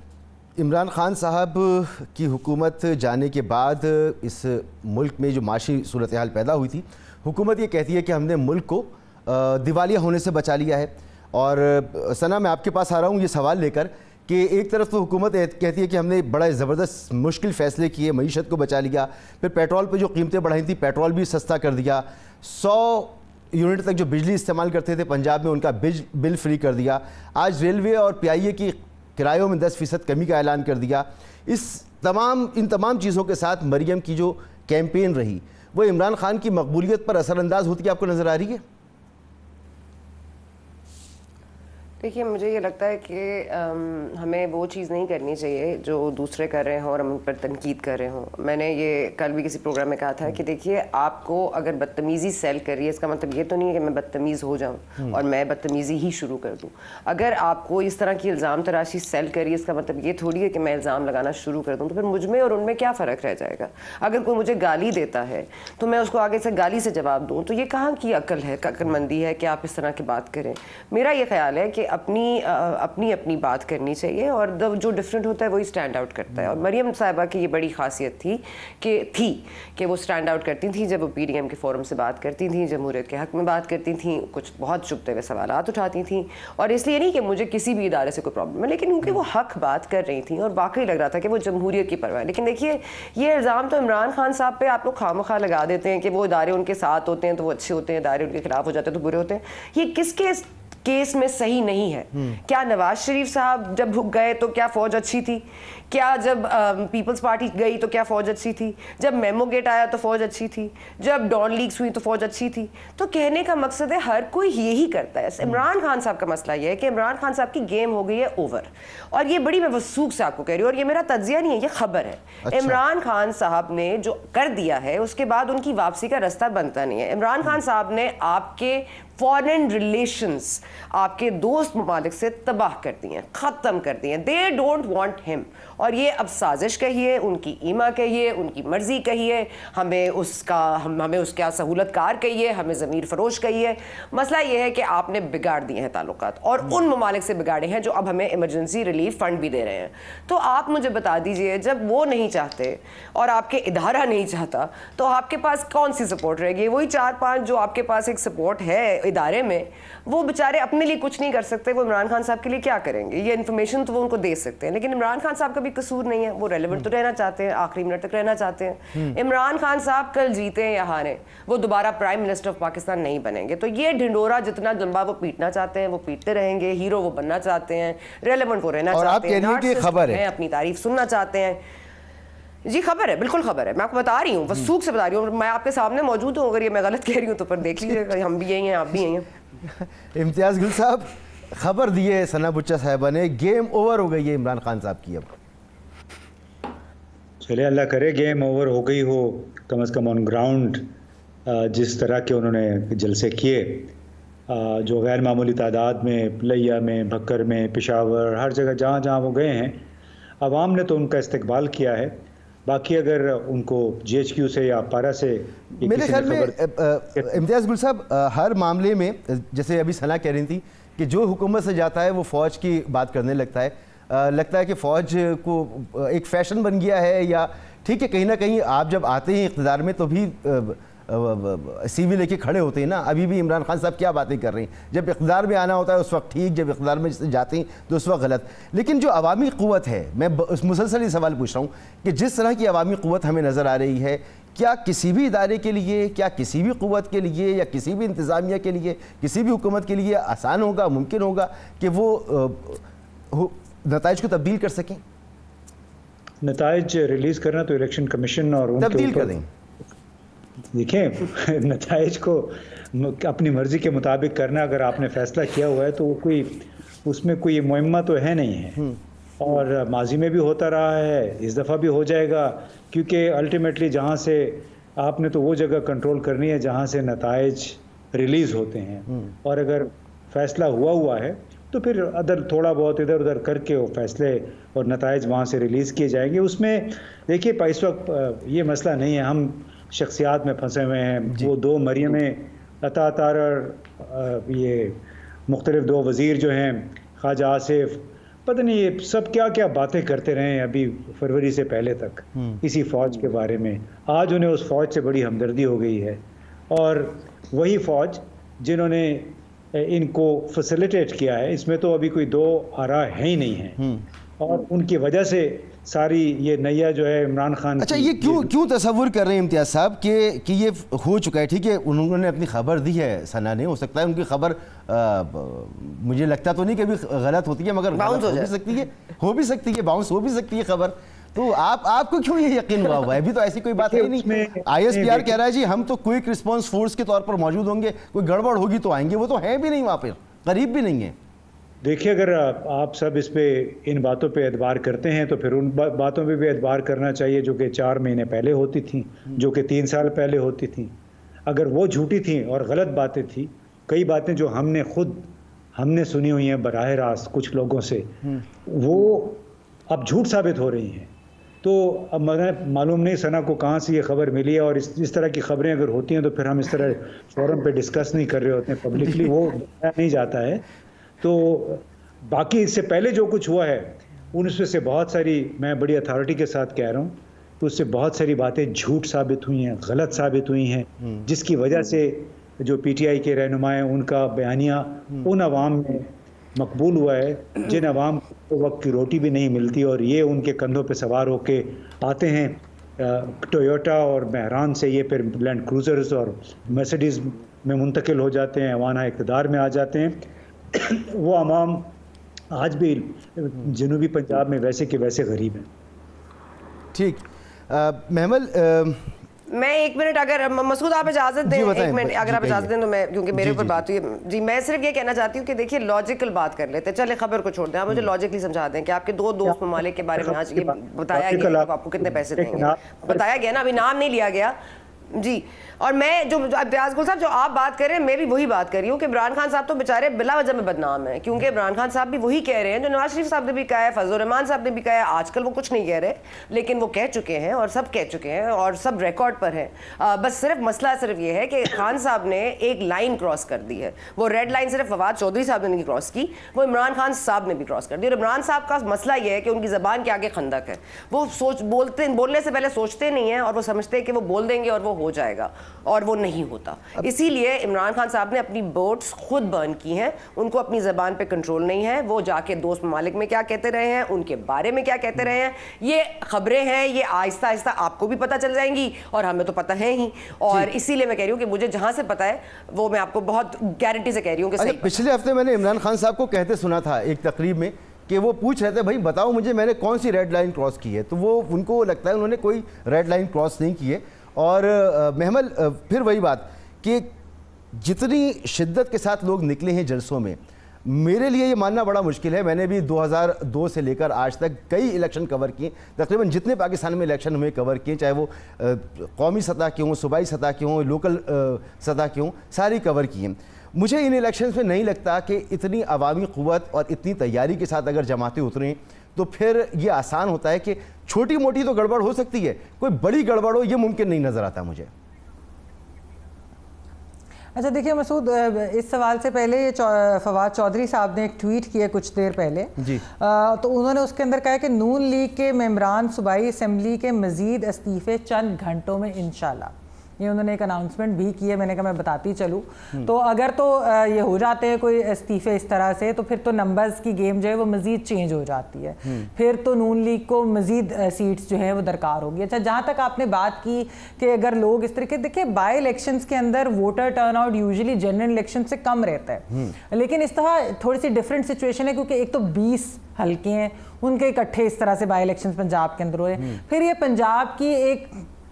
عمران خان صاحب کی حکومت جانے کے بعد اس ملک میں جو معاشی صورتحال پیدا ہوئی تھی, حکومت یہ کہتی ہے کہ ہم نے ملک کو دیوالیہ ہونے سے بچا لیا ہے. اور ثنا, میں آپ کے پاس آ رہا ہوں یہ سوال لے کر کہ ایک طرف تو حکومت کہتی ہے کہ ہم نے بڑا زبردست مشکل فیصلے کیے, معیشت کو بچا لیا, پھر پیٹرول پہ جو قیمتیں بڑھائی تھیں پیٹرول بھی سستا کر دیا, 100 یونٹ تک جو بجلی استعمال کرتے تھے پنجاب میں ان کا بل فری کر دیا, آج ریلوے اور پی آئی اے کی کرایوں میں 10% کمی کا اعلان کر دیا. ان تمام چیزوں کے ساتھ مریم کی جو کیمپین رہی وہ عمران خان کی مقبولیت پر اثر انداز ہوتی ہے, آپ کو نظر آ رہی ہے؟ دیکھیے, مجھے یہ لگتا ہے کہ ہمیں وہ چیز نہیں کرنی چاہیے جو دوسرے کر رہے ہوں اور ہم ان پر تنقید کر رہے ہوں. میں نے یہ کل بھی کسی پروگرام میں کہا تھا کہ دیکھیے, آپ کو اگر بدتمیزی سیل کر رہی ہے, اس کا مطلب یہ تو نہیں ہے کہ میں بدتمیز ہو جاؤں اور میں بدتمیزی ہی شروع کر دوں. اگر آپ کو اس طرح کی الزام تراشی سیل کر رہی ہے, اس کا مطلب یہ تھوڑی ہے کہ میں الزام لگانا شروع کر دوں. تو پھر مجھ میں اور ان میں کیا فرق رہ جائے گا؟ اگر کوئی مجھے گالی دیتا ہے تو میں اس کو آگے سے گالی سے جواب دوں, تو یہ کہاں کی عقل ہے, عقل مندی ہے کہ آپ اس طرح کی بات کریں؟ میرا یہ خیال ہے کہ اپنی بات کرنی چاہیے, اور جو ڈفرینٹ ہوتا ہے وہی اسٹینڈ آؤٹ کرتا ہے. اور مریم صاحبہ کی یہ بڑی خاصیت تھی کہ وہ اسٹینڈ آؤٹ کرتی تھیں جب وہ پی ڈی ایم کے فورم سے بات کرتی تھیں, جمہوریت کے حق میں بات کرتی تھیں, کچھ بہت چبھتے ہوئے سوالات اٹھاتی تھیں. اور اس لیے نہیں کہ مجھے کسی بھی ادارے سے کوئی پرابلم ہے, لیکن کیونکہ وہ حق بات کر رہی تھیں اور واقعی لگ رہا تھا کہ وہ جمہوریت کی پرواہ. لیکن دیکھیے, یہ الزام تو عمران خان صاحب پہ آپ لوگ خواہ لگا دیتے ہیں کہ وہ ادارے ان کے ساتھ ہوتے ہیں تو وہ اچھے ہوتے ہیں, ادارے ان کے خلاف ہو جاتے ہیں تو برے ہوتے ہیں. یہ کیس میں صحیح نہیں ہے. کیا نواز شریف صاحب جب گئے تو کیا فوج اچھی تھی؟ کیا جب پیپلز پارٹی گئی تو کیا فوج اچھی تھی؟ جب میمو گیٹ آیا تو فوج اچھی تھی؟ جب ڈان لیکس ہوئی تو فوج اچھی تھی؟ تو کہنے کا مقصد ہے ہر کوئی یہی کرتا ہے. عمران خان صاحب کا مسئلہ یہ ہے کہ عمران خان صاحب کی گیم ہو گئی ہے اوور, اور یہ بڑی میں وثوق سے آپ کو کہہ رہی ہوں, اور یہ میرا تجزیہ نہیں ہے, یہ خبر ہے. عمران خان صاحب نے جو کر دیا ہے اس کے بعد ان کی واپسی کا رستہ بنتا نہیں ہے. عمران خان صاحب نے آپ کے فارن ریلیشنز آپ کے دوست ممالک سے تباہ کر دی ہیں, ختم کر دی ہیں. دے ڈونٹ وانٹ ہم, اور یہ اب سازش کہیے, ان کی ایما کہیے, ان کی مرضی کہیے, ہمیں اس کا سہولت کار کہیے, ہمیں ضمیر فروش کہیے. مسئلہ یہ ہے کہ آپ نے بگاڑ دیے ہیں تعلقات, اور ان ممالک سے بگاڑے ہیں جو اب ہمیں ایمرجنسی ریلیف فنڈ بھی دے رہے ہیں. تو آپ مجھے بتا دیجئے, جب وہ نہیں چاہتے اور آپ کے ادارہ نہیں چاہتا تو آپ کے پاس کون سی سپورٹ رہے گی؟ وہی 4-5 جو آپ کے پاس ایک سپورٹ ہے ادارے میں, وہ بیچارے اپنے لیے کچھ نہیں کر سکتے, وہ عمران خان صاحب کے لیے کیا کریں گے؟ یہ انفارمیشن تو وہ ان کو دے سکتے ہیں, لیکن عمران خان صاحب کا بھی قصور نہیں ہے, وہ ریلیونٹ تو رہنا چاہتے ہیں, آخری منٹ تک رہنا چاہتے ہیں. عمران خان صاحب کل جیتے ہیں یا ہاریں, وہ دوبارہ پرائم منسٹر آف پاکستان نہیں بنیں گے. تو یہ ڈھنڈورا جتنا لمبا وہ پیٹنا چاہتے ہیں وہ پیٹتے رہیں گے, ہیرو وہ بننا چاہتے ہیں, ریلیونٹ وہ رہنا چاہتے ہیں, اپنی تعریف سننا چاہتے ہیں. جی خبر ہے, بالکل خبر ہے, میں آپ کو بتا رہی ہوں, وثوق سے بتا رہی ہوں, میں آپ کے سامنے موجود ہوں. اگر یہ میں غلط کہہ رہی ہوں تو پھر دیکھ لیجیے, ہم بھی یہی ہیں, آپ بھی یہی ہیں. امتیاز گل صاحب, خبر دی ہے ثنا بچہ صاحبہ نے, گیم اوور ہو گئی ہے عمران خان صاحب کی. اب چلے اللہ کرے گیم اوور ہو گئی ہو, کم از کم آن گراؤنڈ جس طرح کے انہوں نے جلسے کیے, جو غیر معمولی تعداد میں لیا میں, بھکر میں, پشاور, ہر جگہ جہاں جہاں وہ گئے ہیں, عوام نے تو ان کا استقبال کیا ہے. باقی اگر ان کو جی ایچ کیو سے یا پارا سے میرے خیال میں امتیاز گل صاحب ہر معاملے میں, جیسے ابھی ثنا کہہ رہی تھی کہ جو حکومت سے جاتا ہے وہ فوج کی بات کرنے لگتا ہے کہ فوج کو ایک فیشن بن گیا ہے, یا ٹھیک ہے کہیں نہ کہیں آپ جب آتے ہیں اقتدار میں تو بھی سی وی لے کے کھڑے ہوتے ہیں نا. ابھی بھی عمران خان صاحب کیا باتیں کر رہے ہیں, جب اقتدار میں آنا ہوتا ہے اس وقت ٹھیک, جب اقتدار میں جاتے ہیں تو اس وقت غلط. لیکن جو عوامی قوت ہے, میں مسلسل یہ سوال پوچھ رہا ہوں کہ جس طرح کی عوامی قوت ہمیں نظر آ رہی ہے, کیا کسی بھی ادارے کے لیے, کیا کسی بھی قوت کے لیے, یا کسی بھی انتظامیہ کے لیے, کسی بھی حکومت کے لیے آسان ہوگا, ممکن ہوگا کہ وہ نتائج کو تبدیل کر سکیں؟ نتائج ریلیز کرنا تو الیکشن کمیشن اور ان تبدیل کر دیں. دیکھیں, نتائج کو اپنی مرضی کے مطابق کرنا, اگر آپ نے فیصلہ کیا ہوا ہے تو وہ کوئی اس میں کوئی معمہ تو ہے نہیں ہے, اور ماضی میں بھی ہوتا رہا ہے, اس دفعہ بھی ہو جائے گا, کیونکہ الٹیمیٹلی جہاں سے آپ نے تو وہ جگہ کنٹرول کرنی ہے جہاں سے نتائج ریلیز ہوتے ہیں, اور اگر فیصلہ ہوا ہے تو پھر تھوڑا بہت ادھر ادھر کر کے وہ فیصلے اور نتائج وہاں سے ریلیز کیے جائیں گے. اس میں دیکھیے اس وقت یہ مسئلہ نہیں ہے, ہم شخصیات میں پھنسے ہوئے ہیں. وہ 2 مریمیں عطا اطہر, یہ مختلف 2 وزیر جو ہیں, خواجہ آصف, پتہ نہیں یہ سب کیا کیا باتیں کرتے رہے ہیں ابھی فروری سے پہلے تک اسی فوج کے بارے میں. آج انہیں اس فوج سے بڑی ہمدردی ہو گئی ہے, اور وہی فوج جنہوں نے ان کو فیسیلیٹیٹ کیا ہے, اس میں تو ابھی کوئی 2 آراء ہے ہی نہیں ہیں, اور ان کی وجہ سے ساری یہ نیا جو ہے عمران خان. اچھا, یہ کیوں تصور کر رہے ہیں امتیاز صاحب کہ یہ ہو چکا ہے؟ ٹھیک ہے انہوں نے اپنی خبر دی ہے, ثنا نے, ہو سکتا ہے ان کی خبر مجھے لگتا تو نہیں کہ ابھی غلط ہوتی ہے, مگر ہو بھی سکتی ہے, باؤنس ہو بھی سکتی ہے خبر. تو آپ کو کیوں یہ یقین ہوا ہے؟ ابھی تو ایسی کوئی بات ہے نہیں. آئی ایس پی آر کہہ رہا ہے جی ہم تو کوئک رسپانس فورس کے طور پر موجود ہوں گے, کوئی گڑبڑ ہوگی تو آئیں گے. وہ تو ہیں بھی نہیں وہاں پہ, قریب بھی نہیں ہیں. دیکھیے, اگر آپ سب اس پہ ان باتوں پہ اعتبار کرتے ہیں تو پھر ان باتوں پہ بھی اعتبار کرنا چاہیے جو کہ 4 مہینے پہلے ہوتی تھیں, جو کہ 3 سال پہلے ہوتی تھیں. اگر وہ جھوٹی تھیں اور غلط باتیں تھیں, کئی باتیں جو ہم نے سنی ہوئی ہیں براہ راست کچھ لوگوں سے, وہ اب جھوٹ ثابت ہو رہی ہیں. تو اب معلوم نہیں ثنا کو کہاں سے یہ خبر ملی ہے, اور اس طرح کی خبریں اگر ہوتی ہیں تو پھر ہم اس طرح فورم پہ ڈسکس نہیں کر رہے ہوتے ہیں پبلکلی, وہ نہیں جاتا ہے. تو باقی اس سے پہلے جو کچھ ہوا ہے ان سے بہت ساری, میں بڑی اتھارٹی کے ساتھ کہہ رہا ہوں, تو اس سے بہت ساری باتیں جھوٹ ثابت ہوئی ہیں, غلط ثابت ہوئی ہیں, جس کی وجہ سے جو پی ٹی آئی کے رہنما ہیں ان کا بیانیہ ان عوام میں مقبول ہوا ہے جن عوام کو وقت کی روٹی بھی نہیں ملتی, اور یہ ان کے کندھوں پہ سوار ہو کے آتے ہیں ٹویوٹا اور مہران سے, یہ پھر لینڈ کروزرز اور مرسیڈیز میں منتقل ہو جاتے ہیں, وہاں اقتدار میں آ جاتے ہیں. وہ عوام آج بھی جنوبی پنجاب میں ویسے کے ویسے غریب ہیں. ٹھیک محمل میں ایک منٹ اگر مسعود آپ اجازت دیں ایک منٹ اگر آپ اجازت دیں تو میں کیونکہ میرے اوپر بات ہوئی ہے جی میں صرف یہ کہنا چاہتی ہوں کہ دیکھیے لاجیکل بات کر لیتے ہیں. چلے خبر کو چھوڑ دیں آپ مجھے لاجیکلی سمجھا دیں کہ آپ کے 2 دوست ممالک کے بارے میں آج یہ بتایا گیا آپ کو کتنے پیسے دیں گے, بتایا گیا نا, ابھی نام نہیں لیا گیا جی. اور میں جو ابتیاز گل صاحب جو آپ بات کر رہے ہیں میں بھی وہی بات کر رہی ہوں کہ عمران خان صاحب تو بیچارے بلا وجہ میں بدنام ہیں, کیونکہ عمران خان صاحب بھی وہی کہہ رہے ہیں جو نواز شریف صاحب نے بھی کہا ہے, فضل الرحمان صاحب نے بھی کہا ہے. آج کل وہ کچھ نہیں کہہ رہے لیکن وہ کہہ چکے ہیں اور سب کہہ چکے ہیں اور سب ریکارڈ پر ہیں. بس صرف مسئلہ صرف یہ ہے کہ خان صاحب نے ایک لائن کراس کر دی ہے. وہ ریڈ لائن صرف فواد چودھری صاحب نے نہیں کراس کی, وہ عمران خان صاحب نے بھی کراس کر دی. اور عمران صاحب کا مسئلہ یہ ہے کہ ان کی زبان کے آگے خندق ہے. وہ بولنے سے پہلے سوچتے نہیں ہیں اور وہ سمجھتے ہیں کہ وہ بول دیں گے اور وہ ہو جائے گا, اور وہ نہیں ہوتا. اسی لیے عمران خان صاحب نے اپنی بوٹس خود برن کی ہیں, ان کو اپنی زبان پہ کنٹرول نہیں ہے. وہ جا کے دوست ممالک میں کیا کہتے رہے ہیں, ان کے بارے میں کیا کہتے رہے ہیں, یہ خبریں ہیں, یہ آہستہ آہستہ آپ کو بھی پتہ چل جائیں گی اور ہمیں تو پتہ ہے ہی. اور اسی لیے میں کہہ رہی ہوں کہ مجھے جہاں سے پتہ ہے وہ میں آپ کو بہت گارنٹی سے کہہ رہی ہوں کہ پچھلے ہفتے میں نے عمران خان صاحب کو کہتے سنا تھا ایک تقریب میں کہ وہ پوچھ رہے تھے بھائی بتاؤ مجھے میں نے کون سی ریڈ لائن کراس کی ہے, تو وہ ان کو لگتا ہے انہوں نے کوئی ریڈ لائن کراس نہیں کی ہے. اور محمل پھر وہی بات کہ جتنی شدت کے ساتھ لوگ نکلے ہیں جلسوں میں, میرے لیے یہ ماننا بڑا مشکل ہے. میں نے بھی 2002 سے لے کر آج تک کئی الیکشن کور کیے, تقریباً جتنے پاکستان میں الیکشن ہوئے کور کیے, چاہے وہ قومی سطح کے ہوں, صوبائی سطح کے ہوں, لوکل سطح کے ہوں, ساری کور کیے. مجھے ان الیکشنز میں نہیں لگتا کہ اتنی عوامی قوت اور اتنی تیاری کے ساتھ اگر جماعتیں اتریں تو پھر یہ آسان ہوتا ہے. کہ چھوٹی موٹی تو گڑبڑ ہو سکتی ہے, کوئی بڑی گڑبڑ ہو یہ ممکن نہیں نظر آتا مجھے. اچھا دیکھیے مسعود, اس سوال سے پہلے فواد چودھری صاحب نے ایک ٹویٹ کیا کچھ دیر پہلے جی, تو انہوں نے اس کے اندر کہا کہ نون لیگ کے ممبران صوبائی اسمبلی کے مزید استعفے چند گھنٹوں میں انشاءاللہ. یہ انہوں نے ایک اناؤنسمنٹ بھی کی ہے, میں نے کہا میں بتاتی چلوں. تو اگر تو یہ ہو جاتے ہیں کوئی استعفے اس طرح سے تو پھر تو نمبرز کی گیم جو ہے وہ مزید چینج ہو جاتی ہے, پھر تو نون لیگ کو مزید سیٹس جو ہیں وہ درکار ہوگی. اچھا جہاں تک آپ نے بات کی کہ اگر لوگ اس طریقے, دیکھیں بائی الیکشنز کے اندر voter turnout usually general election سے کم رہتا ہے, لیکن اس طرح تھوڑی سی ڈفرینٹ سچویشن ہے کیونکہ ایک تو 20 حلقے ہیں ان کے اکٹھے اس طرح سے بائی الیکشنز پنجاب کے اندر ہوئے. پھر یہ پنجاب کی ایک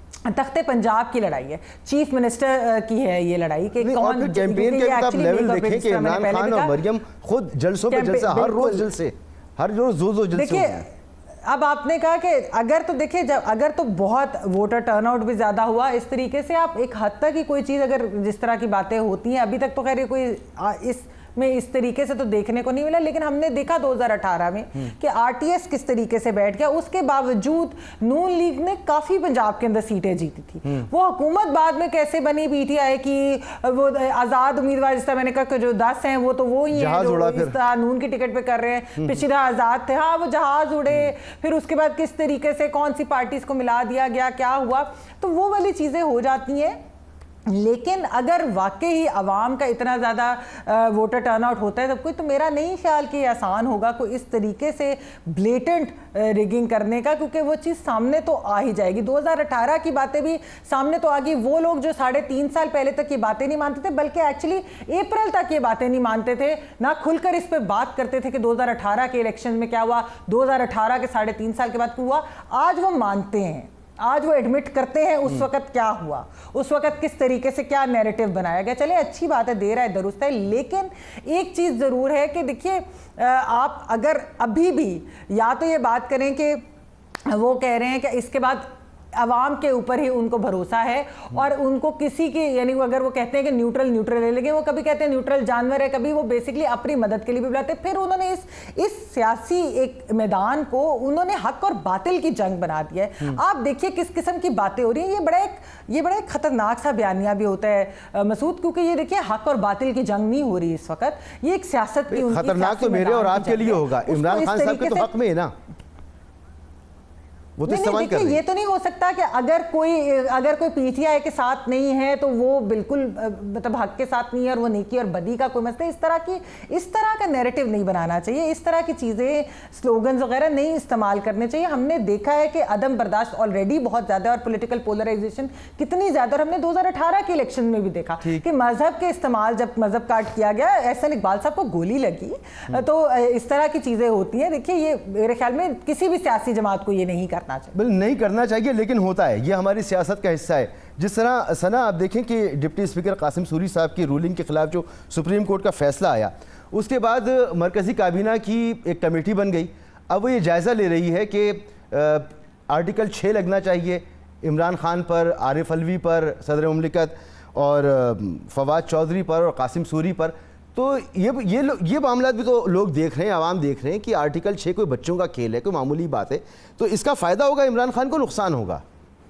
تخت پنجاب کی لڑائی ہے, چیف منسٹر کی ہے یہ لڑائی کہ کون کیمپین کے آپ لیول دیکھیں کہ عمران خان اور مریم خود جلسوں پہ جلسہ, ہر روز جلسے, ہر روز دو جلسے. دیکھیں اب آپ نے کہا کہ اگر تو دیکھیں اگر تو بہت ووٹر ٹرن آؤٹ بھی زیادہ ہوا اس طریقے سے, آپ ایک حد تک ہی کوئی چیز اگر جس طرح کی باتیں ہوتی ہیں ابھی تک تو خیر کوئی اس میں اس طریقے سے تو دیکھنے کو نہیں ملا, لیکن ہم نے دیکھا 2018 میں کہ آر ٹی ایس کس طریقے سے بیٹھ گیا. اس کے باوجود نون لیگ نے کافی پنجاب کے اندر سیٹیں جیتی تھی. وہ حکومت بعد میں کیسے بنی, پی ٹی آئی کی وہ آزاد امیدوار جس طرح میں نے کہا کہ جو 10 ہیں وہ تو وہی ہیں جو اس طرح نون کی ٹکٹ پہ کر رہے ہیں, پچھلے آزاد تھے, ہاں وہ جہاز اڑے, پھر اس کے بعد کس طریقے سے کون سی پارٹیز کو ملا دیا گیا, کیا ہوا, تو وہ والی چیزیں ہو جاتی ہیں. لیکن اگر واقعی عوام کا اتنا زیادہ ووٹر ٹرن آؤٹ ہوتا ہے سب کچھ, تو میرا نہیں خیال کہ یہ آسان ہوگا کوئی اس طریقے سے بلیٹنٹ ریگنگ کرنے کا, کیونکہ وہ چیز سامنے تو آ ہی جائے گی. 2018 کی باتیں بھی سامنے تو آ گئی. وہ لوگ جو 3.5 سال پہلے تک یہ باتیں نہیں مانتے تھے, بلکہ ایکچولی اپریل تک یہ باتیں نہیں مانتے تھے, نہ کھل کر اس پہ بات کرتے تھے کہ 2018 کے الیکشن میں کیا ہوا, 2018 کے 3.5 سال کے بعد کیا ہوا, آج وہ مانتے ہیں, آج وہ ایڈمٹ کرتے ہیں اس وقت کیا ہوا, اس وقت کس طریقے سے کیا نیریٹو بنایا گیا. چلے اچھی بات ہے, دیر ہے درست ہے, لیکن ایک چیز ضرور ہے کہ دیکھیے آپ اگر ابھی بھی یا تو یہ بات کریں کہ وہ کہہ رہے ہیں کہ اس کے بعد عوام کے اوپر ہی ان کو بھروسہ ہے اور ان کو کسی کی, یعنی اگر وہ کہتے ہیں کہ نیوٹرل ہے, لیکن وہ کبھی کہتے ہیں نیوٹرل جانور ہے, کبھی وہ بیسکلی اپنی مدد کے لیے بھی بلاتے ہیں. پھر انہوں نے اس سیاسی ایک میدان کو انہوں نے حق اور باطل کی جنگ بنا دیا ہے. آپ دیکھیے کس قسم کی باتیں ہو رہی ہیں. یہ بڑا ایک خطرناک سا بیانیہ بھی ہوتا ہے مسعود, کیونکہ یہ دیکھیے حق اور باطل کی جنگ نہیں ہو رہی اس وقت, یہ ایک سیاست کی خطرناک تو میرے اور آپ کے لیے ہوگا. عمران خان صاحب کے تو حق میں ہے نا, وہ تو استعمال کر رہے ہیں. یہ تو نہیں ہو سکتا کہ اگر کوئی پی ٹی آئی کے ساتھ نہیں ہے تو وہ بالکل مطلب حق کے ساتھ نہیں ہے اور وہ نیکی اور بدی کا کوئی مسئلہ. اس طرح کا نیریٹو نہیں بنانا چاہیے, اس طرح کی چیزیں سلوگنز وغیرہ نہیں استعمال کرنے چاہیے. ہم نے دیکھا ہے کہ عدم برداشت آلریڈی بہت زیادہ اور پولیٹیکل پولرائزیشن کتنی زیادہ, اور ہم نے 2018 کے الیکشن میں بھی دیکھا کہ مذہب کے استعمال, جب مذہب کارڈ کیا گیا, احسن اقبال صاحب کو گولی لگی. تو اس طرح کی چیزیں ہوتی ہیں. دیکھیے یہ میرے خیال میں کسی بھی سیاسی جماعت کو یہ نہیں کرنا چاہیے. نہیں کرنا چاہیے, لیکن ہوتا ہے, یہ ہماری سیاست کا حصہ ہے. جس طرح ثنا آپ دیکھیں کہ ڈپٹی اسپیکر قاسم سوری صاحب کی رولنگ کے خلاف جو سپریم کورٹ کا فیصلہ آیا, اس کے بعد مرکزی کابینہ کی ایک کمیٹی بن گئی. اب وہ یہ جائزہ لے رہی ہے کہ آرٹیکل 6 لگنا چاہیے عمران خان پر, عارف علوی پر, صدر مملکت, اور فواد چودھری پر, اور قاسم سوری پر. تو یہ معاملات بھی تو لوگ دیکھ رہے ہیں, عوام دیکھ رہے ہیں کہ آرٹیکل 6 کوئی بچوں کا کھیل ہے, کوئی معمولی بات ہے. تو اس کا فائدہ ہوگا عمران خان کو, نقصان ہوگا؟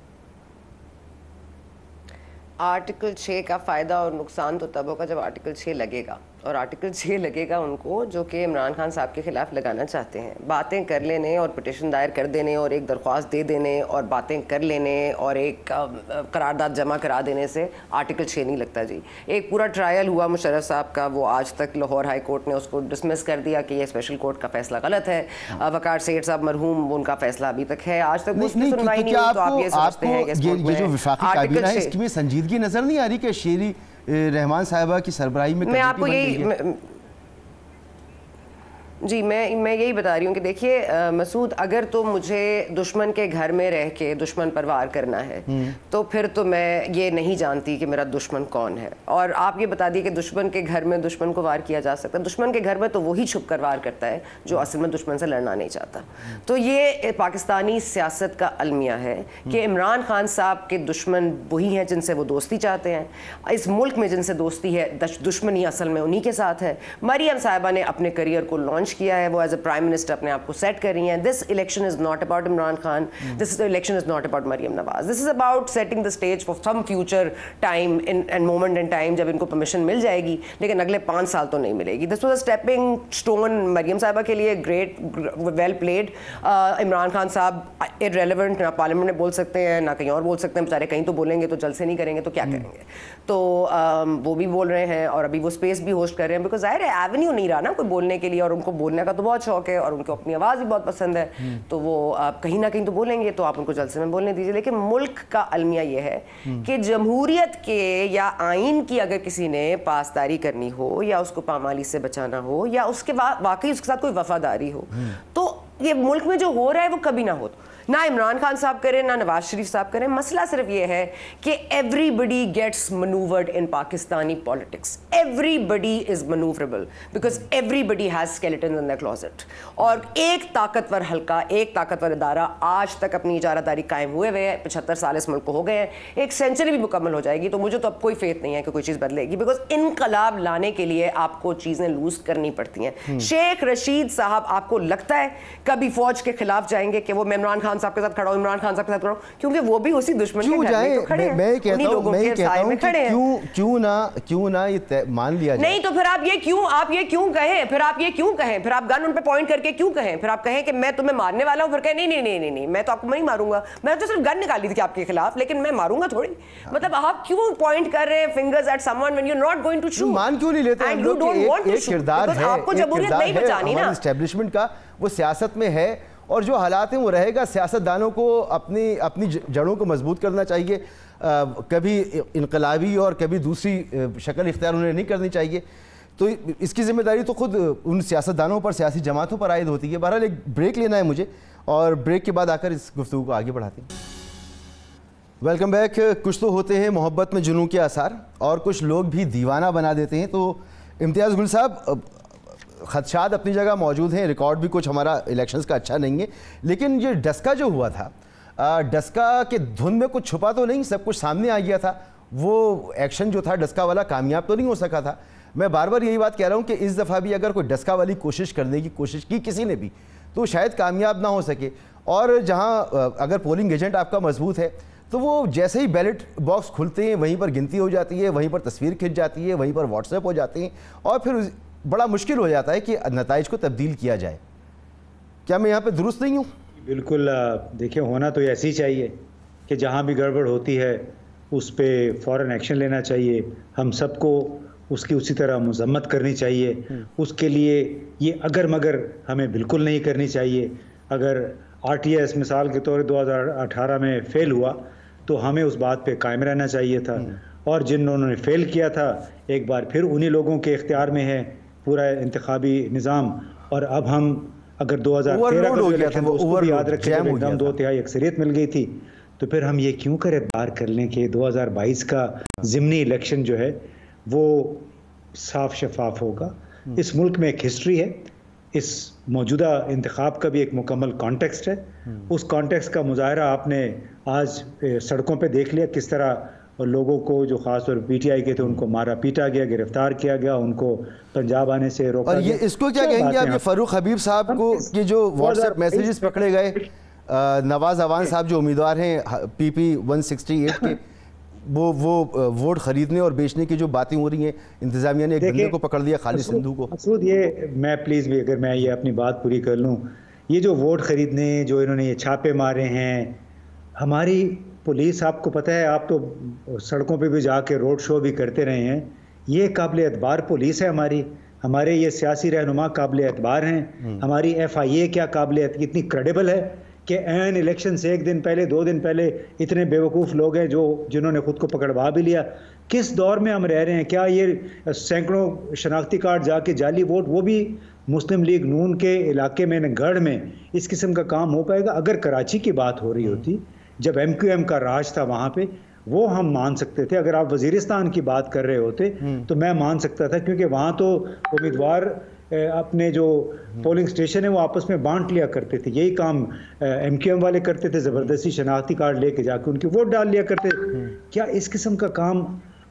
آرٹیکل 6 کا فائدہ اور نقصان تو تب ہوگا جب آرٹیکل 6 لگے گا, اور آرٹیکل 6 لگے گا ان کو جو کہ عمران خان صاحب کے خلاف لگانا چاہتے ہیں. باتیں کر لینے اور پٹیشن دائر کر دینے اور ایک درخواست دے دینے اور باتیں کر لینے اور ایک قرارداد جمع کرا دینے سے آرٹیکل 6 نہیں لگتا جی. ایک پورا ٹرائل ہوا مشرف صاحب کا, وہ آج تک لاہور ہائی کورٹ نے اس کو ڈسمس کر دیا کہ یہ اسپیشل کورٹ کا فیصلہ غلط ہے. وقار سیٹھ صاحب مرحوم, ان کا فیصلہ ابھی تک ہے, آج تک اس کی سنوائی نہیں ہوئی. تو آپ یہ سمجھتے ہیں کہ یہ جو وفاقی کابینہ ہے اس میں سنجیدگی نظر نہیں آ رہی کہ شیری رحمان صاحبہ کی سربراہی میں آپ کو میں یہی بتا رہی ہوں کہ دیکھیے مسعود, اگر تو مجھے دشمن کے گھر میں رہ کے دشمن پر وار کرنا ہے تو پھر تو میں یہ نہیں جانتی کہ میرا دشمن کون ہے. اور آپ یہ بتا دیے کہ دشمن کے گھر میں دشمن کو وار کیا جا سکتا ہے. دشمن کے گھر میں تو وہی چھپ کر وار کرتا ہے جو اصل میں دشمن سے لڑنا نہیں چاہتا. تو یہ پاکستانی سیاست کا المیہ ہے کہ عمران خان صاحب کے دشمن وہی ہیں جن سے وہ دوستی چاہتے ہیں. اس ملک میں جن سے دوستی ہے, دشمنی اصل میں انہی کے ساتھ ہے. مریم صاحبہ نے اپنے کریئر کو لانچ کیا ہے, وہ ایز اے پرائم منسٹر اپنے آپ کو سیٹ کر رہی ہیں. This election is not about Imran Khan, this election is not about Maryam Nawaz, this is about setting the stage for some future time and moment and time جب ان کو پرمیشن مل جائے گی, لیکن اگلے 5 سال تو نہیں ملے گی. This was a stepping stone Maryam صاحبہ کے لیے, great, well played. Imran Khan صاحب ارریلیونٹ, نہ پارلیمنٹ میں بول سکتے ہیں نہ کہیں اور بول سکتے ہیں, بیچارے کہیں تو بولیں گے تو جلسے نہیں کریں گے تو کیا کریں گے. تو وہ بھی بول رہے ہیں اور ابھی وہ اسپیس بھی ہوسٹ کر رہے ہیں, بیکاز ظاہر ہے ایونیو نہیں رہا نا کوئی بولنے کے لیے, اور ان کو بولنے کا تو بہت شوق ہے اور ان کو اپنی آواز بھی بہت پسند ہے. تو وہ آپ کہیں نہ کہیں تو بولیں گے, تو آپ ان کو جلسے میں بولنے دیجیے. لیکن ملک کا المیہ یہ ہے کہ جمہوریت کے یا آئین کی اگر کسی نے پاسداری کرنی ہو یا اس کو پامالی سے بچانا ہو یا اس کے واقعی اس کے ساتھ کوئی وفاداری ہو, تو یہ ملک میں جو ہو رہا ہے وہ کبھی نہ ہو. نہ عمران خان صاحب کریں نہ نواز شریف صاحب کریں. مسئلہ صرف یہ ہے کہ everybody gets manoeuvred in Pakistani politics. Everybody is manoeuvrable because everybody has skeletons in their closet. اور ایک طاقتور حلقہ, ایک طاقتور ادارہ آج تک اپنی اجارہ داری قائم ہوئے ہوئے ہیں. 75 سال اس ملک کو ہو گئے ہیں, ایک سینچری بھی مکمل ہو جائے گی. تو مجھے تو اب کوئی فیتھ نہیں ہے کہ کوئی چیز بدلے گی, بیکاز انقلاب لانے کے لیے آپ کو چیزیں لوز کرنی پڑتی ہیں. شیخ رشید صاحب آپ کو لگتا ہے کبھی فوج کے خلاف جائیں گے کہ وہ میں عمران خان صاحب کے ساتھ کھڑا ہوں, عمران خان صاحب کے ساتھ کھڑا ہوں, کیونکہ وہ بھی اسی دشمن کے گھر میں کھڑے ہیں, انہی لوگوں کے سائے میں کھڑے ہیں. کیوں نہ یہ مان لیا جائے. نہیں تو پھر آپ یہ کیوں کہیں, پھر آپ یہ کیوں کہیں, پھر آپ گن ان پہ پوائنٹ کر کے کیوں کہیں, پھر آپ کہیں کہ میں تمہیں مارنے والا ہوں, پھر کہیں نہیں میں تو آپ کو نہیں ماروں گا, میں تو صرف گن نکالی تھی آپ کے خلاف, لیکن میں ماروں گا تھوڑی. مطلب آپ کیوں پوائنٹ کر رہے ہیں fingers at someone when you're not going to shoot. مان کیوں نہیں لیتے ہم لوگ کہ ایک کردار ہے, آپ کو جمہوریت نہیں بچانی نا, اسٹیبلشمنٹ کا وہ سیاست میں ہے, اور جو حالات ہیں وہ رہے گا. سیاست دانوں کو اپنی جڑوں کو مضبوط کرنا چاہیے, کبھی انقلابی اور کبھی دوسری شکل اختیار انہیں نہیں کرنی چاہیے. تو اس کی ذمہ داری تو خود ان سیاست دانوں پر, سیاسی جماعتوں پر عائد ہوتی ہے. بہرحال ایک بریک لینا ہے مجھے, اور بریک کے بعد آ کر اس گفتگو کو آگے بڑھاتے ہیں. Welcome back. کچھ تو ہوتے ہیں محبت میں جنوں کے آثار, اور کچھ لوگ بھی دیوانہ بنا دیتے ہیں. تو امتیاز گل صاحب, خدشات اپنی جگہ موجود ہیں, ریکارڈ بھی کچھ ہمارا الیکشنز کا اچھا نہیں ہے, لیکن یہ ڈسکا جو ہوا تھا, ڈسکا کے دھن میں کچھ چھپا تو نہیں, سب کچھ سامنے آ گیا تھا. وہ ایکشن جو تھا ڈسکا والا کامیاب تو نہیں ہو سکا تھا. میں بار بار یہی بات کہہ رہا ہوں کہ اس دفعہ بھی اگر کوئی ڈسکا والی کوشش کرنے کی کوشش کی کسی نے بھی, تو شاید کامیاب نہ ہو سکے. اور جہاں اگر پولنگ ایجنٹ آپ کا مضبوط ہے تو وہ جیسے ہی بیلٹ باکس کھلتے ہیں وہیں پر گنتی ہو جاتی ہے, وہیں پر تصویر کھنچ جاتی ہے, وہیں پر واٹس ایپ ہو جاتے ہیں, اور پھر بڑا مشکل ہو جاتا ہے کہ نتائج کو تبدیل کیا جائے. کیا میں یہاں پہ درست نہیں ہوں؟ بالکل دیکھیں ہونا تو ایسے ہی چاہیے کہ جہاں بھی گڑبڑ ہوتی ہے اس پہ فوراً ایکشن لینا چاہیے. ہم سب کو اس کی اسی طرح مذمت کرنی چاہیے. اس کے لیے یہ اگر مگر ہمیں بالکل نہیں کرنی چاہیے. اگر RTS مثال کے طور 2018 میں فیل ہوا تو ہمیں اس بات پہ قائم رہنا چاہیے تھا, اور جنہوں نے فیل کیا تھا ایک بار پھر انہی لوگوں کے اختیار میں ہے پورا انتخابی نظام. اور اب ہم اگر 2013 کا الیکشن اس کو بھی یاد رکھیں ایک دم 2/3 اکثریت مل گئی تھی, تو پھر ہم یہ کیوں کر اعتبار کر لیں کہ 2022 کا ضمنی الیکشن جو ہے وہ صاف شفاف ہوگا. اس ملک میں ایک ہسٹری ہے, اس موجودہ انتخاب کا بھی ایک مکمل کانٹیکسٹ ہے. اس کانٹیکسٹ کا مظاہرہ آپ نے آج سڑکوں پہ دیکھ لیا, کس طرح لوگوں کو جو خاص طور PTI کے تھے ان کو مارا پیٹا گیا, گرفتار کیا گیا, ان کو پنجاب آنے سے روکا گیا. اور یہ اس کو کیا کہیں گے آپ, یہ فاروق حبیب صاحب کو کہ جو واٹس ایپ میسیجز پکڑے گئے, نواز اعوان صاحب جو امیدوار ہیں PP 168 کے, وہ ووٹ خریدنے اور بیچنے کی جو باتیں ہو رہی ہیں, انتظامیہ نے ایک بندے کو پکڑ لیا, خالد سندھو کو. مسعود یہ میں پلیز بھی اگر میں یہ اپنی بات پوری کر لوں, یہ جو ووٹ خریدنے جو انہوں نے یہ چھاپے مارے ہیں, ہماری پولیس آپ کو پتہ ہے, آپ تو سڑکوں پہ بھی جا کے روڈ شو بھی کرتے رہے ہیں, یہ قابل اعتبار پولیس ہے ہماری. ہمارے یہ سیاسی رہنما قابل اعتبار ہیں. ہماری FIA کیا قابل اتنی کریڈیبل ہے کہ عین الیکشن سے ایک دن پہلے 2 دن پہلے اتنے بیوقوف لوگ ہیں جنہوں نے خود کو پکڑوا بھی لیا. کس دور میں ہم رہ رہے ہیں؟ کیا یہ سینکڑوں شناختی کارڈ جا کے جعلی ووٹ, وہ بھی مسلم لیگ نون کے علاقے میں گڑھ میں, اس قسم کا کام ہو پائے گا؟ اگر کراچی کی بات ہو رہی ہوتی جب MQM کا راج تھا وہاں پہ, وہ ہم مان سکتے تھے. اگر آپ وزیرستان کی بات کر رہے ہوتے تو میں مان سکتا تھا, کیونکہ وہاں تو امیدوار اپنے جو پولنگ سٹیشن ہے وہ آپس میں بانٹ لیا کرتے تھے. یہی کام MQM والے کرتے تھے, زبردستی شناختی کارڈ لے کے جا کے ان کی ووٹ ڈال لیا کرتے. کیا اس قسم کا کام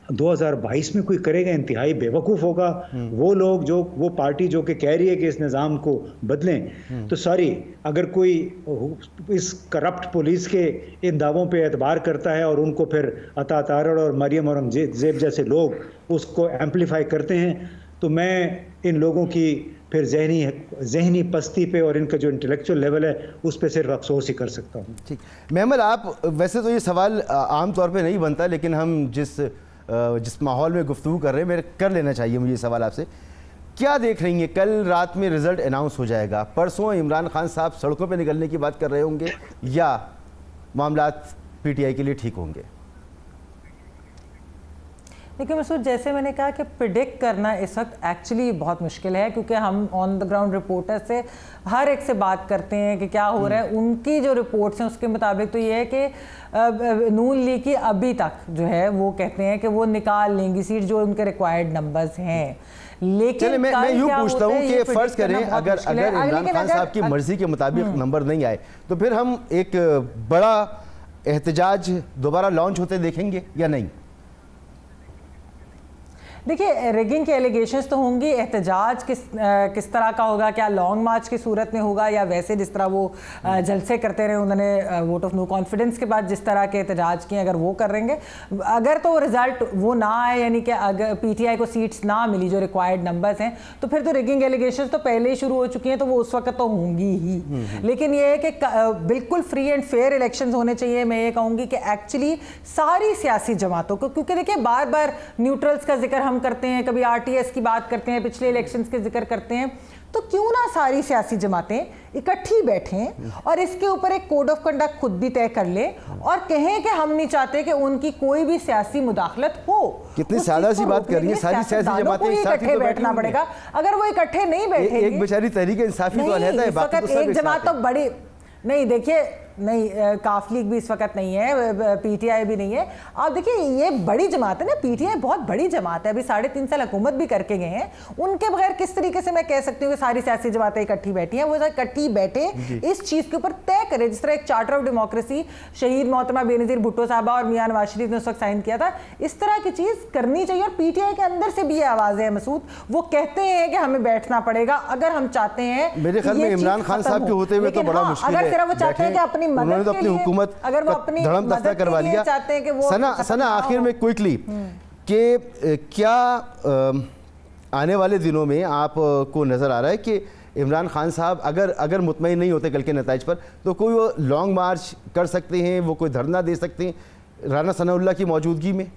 2022 میں کوئی کرے گا؟ انتہائی بیوقوف ہوگا. وہ لوگ وہ پارٹی جو کہ کہہ رہی ہے کہ اس نظام کو بدلیں, تو سوری, اگر کوئی اس کرپٹ پولیس کے ان دعووں پہ اعتبار کرتا ہے اور ان کو پھر عطا تارڑ اور مریم اورنگزیب جیسے لوگ اس کو ایمپلیفائی کرتے ہیں, تو میں ان لوگوں کی پھر ذہنی پستی پہ اور ان کا جو انٹلیکچوئل لیول ہے اس پہ صرف افسوس ہی کر سکتا ہوں. ٹھیک, محمد آپ ویسے تو یہ سوال عام طور پہ نہیں بنتا, لیکن ہم جس ماحول میں گفتگو کر رہے ہیں, کر لینا چاہیے مجھے یہ سوال آپ سے. کیا دیکھ رہی ہیں, کل رات میں رزلٹ اناؤنس ہو جائے گا, پرسوں عمران خان صاحب سڑکوں پہ نکلنے کی بات کر رہے ہوں گے, یا معاملات PTI کے لیے ٹھیک ہوں گے؟ دیکھیں مسعود, جیسے میں نے کہا کہ پریڈکٹ کرنا اس وقت ایکچولی بہت مشکل ہے, کیونکہ ہم آن دا گراؤنڈ رپورٹر سے ہر ایک سے بات کرتے ہیں کہ کیا ہو رہا ہے. ان کی جو رپورٹس ہیں اس کے مطابق تو یہ ہے کہ نون لیگ کی ابھی تک جو ہے وہ کہتے ہیں کہ وہ نکال لیں گی سیٹ جو ان کے ریکوائرڈ نمبرز ہیں. لیکن میں یوں پوچھتا ہوں کہ فرض کریں اگر عمران خان صاحب کی مرضی کے مطابق نمبر نہیں آئے, تو پھر ہم ایک بڑا احتجاج دوبارہ لانچ ہوتے دیکھیں گے یا نہیں؟ دیکھیے, ریگنگ کے ایلیگیشنز تو ہوں گی. احتجاج کس طرح کا ہوگا, کیا لانگ مارچ کی صورت میں ہوگا, یا ویسے جس طرح وہ جلسے کرتے رہے انہوں نے ووٹ آف نو کانفیڈنس کے بعد جس طرح کے احتجاج کیے, اگر وہ کر رہیں گے, اگر تو رزلٹ وہ نہ آئے, یعنی کہ اگر PTI کو سیٹس نہ ملی جو ریکوائرڈ نمبرز ہیں, تو پھر تو ریگنگ ایلیگیشنز تو پہلے ہی شروع ہو چکی ہیں, تو وہ اس وقت تو ہوں گی ہی. لیکن یہ ہے کہ بالکل فری اینڈ فیئر الیکشنز ہونے چاہیے. میں یہ کہوں گی کہ ایکچولی ساری سیاسی جماعتوں کو, کیونکہ دیکھیں بار بار نیوٹرلز کا ذکر ہم کرتے ہیں, کبھی RTS کی بات کرتے ہیں, پچھلے الیکشنز کے ذکر کرتے ہیں, تو کیوں نہ ساری سیاسی جماعتیں اکٹھی بیٹھیں اور اس کے اوپر ایک کوڈ آف کنڈکٹ خود بھی طے کر لیں اور کہیں کہ ہم نہیں چاہتے کہ ان کی کوئی بھی سیاسی مداخلت ہو. کتنی سادہ سی بات کر رہی ہیں, ساری سیاسی جماعتیں اکٹھے بیٹھنا پڑے گا. اگر وہ اکٹھے نہیں بیٹھیں گے, ایک بیچاری تحریک انصافی تو علیحدہ ہے, باقی تو سب ایک جماعت تو بڑی نہیں. دیکھیے نہیں, کاف لیگ بھی اس وقت نہیں ہے, PTI بھی نہیں ہے. آپ دیکھیں یہ بڑی جماعت ہے نا, PTI بہت بڑی جماعت ہے, ابھی 3.5 سال حکومت بھی کر کے گئے ہیں. ان کے بغیر کس طریقے سے میں کہہ سکتی ہوں کہ ساری سیاسی جماعتیں اکٹھی بیٹھی ہیں؟ وہ اکٹھی بیٹھے اس چیز کے اوپر طے کرے, جس طرح ایک چارٹر آف ڈیموکریسی شہید محترمہ بے نظیر بھٹو صاحبہ اور میاں نواز شریف نے اس وقت سائن کیا تھا, اس طرح کی چیز کرنی چاہیے. اور PTI کے اندر سے بھی یہ آوازیں ہیں مسعود, وہ کہتے ہیں کہ ہمیں بیٹھنا پڑے گا اگر ہم چاہتے ہیں. میرے خیال میں عمران خان صاحب کے ہوتے ہوئے تو بڑا مشکل ہے, اگر صرف وہ چاہتے ہیں کہ اپنی مدد کے لیے, اگر وہ اپنی دھڑم کروا لیا. سنا آخر میں کوئکلی کہ کیا آنے والے دنوں میں آپ کو نظر آ رہا ہے کہ عمران خان صاحب اگر مطمئن نہیں ہوتے کل کے نتائج پر تو کوئی وہ لانگ مارچ کر سکتے ہیں, وہ کوئی دھرنا دے سکتے ہیں رانا ثناء اللہ کی موجودگی میں.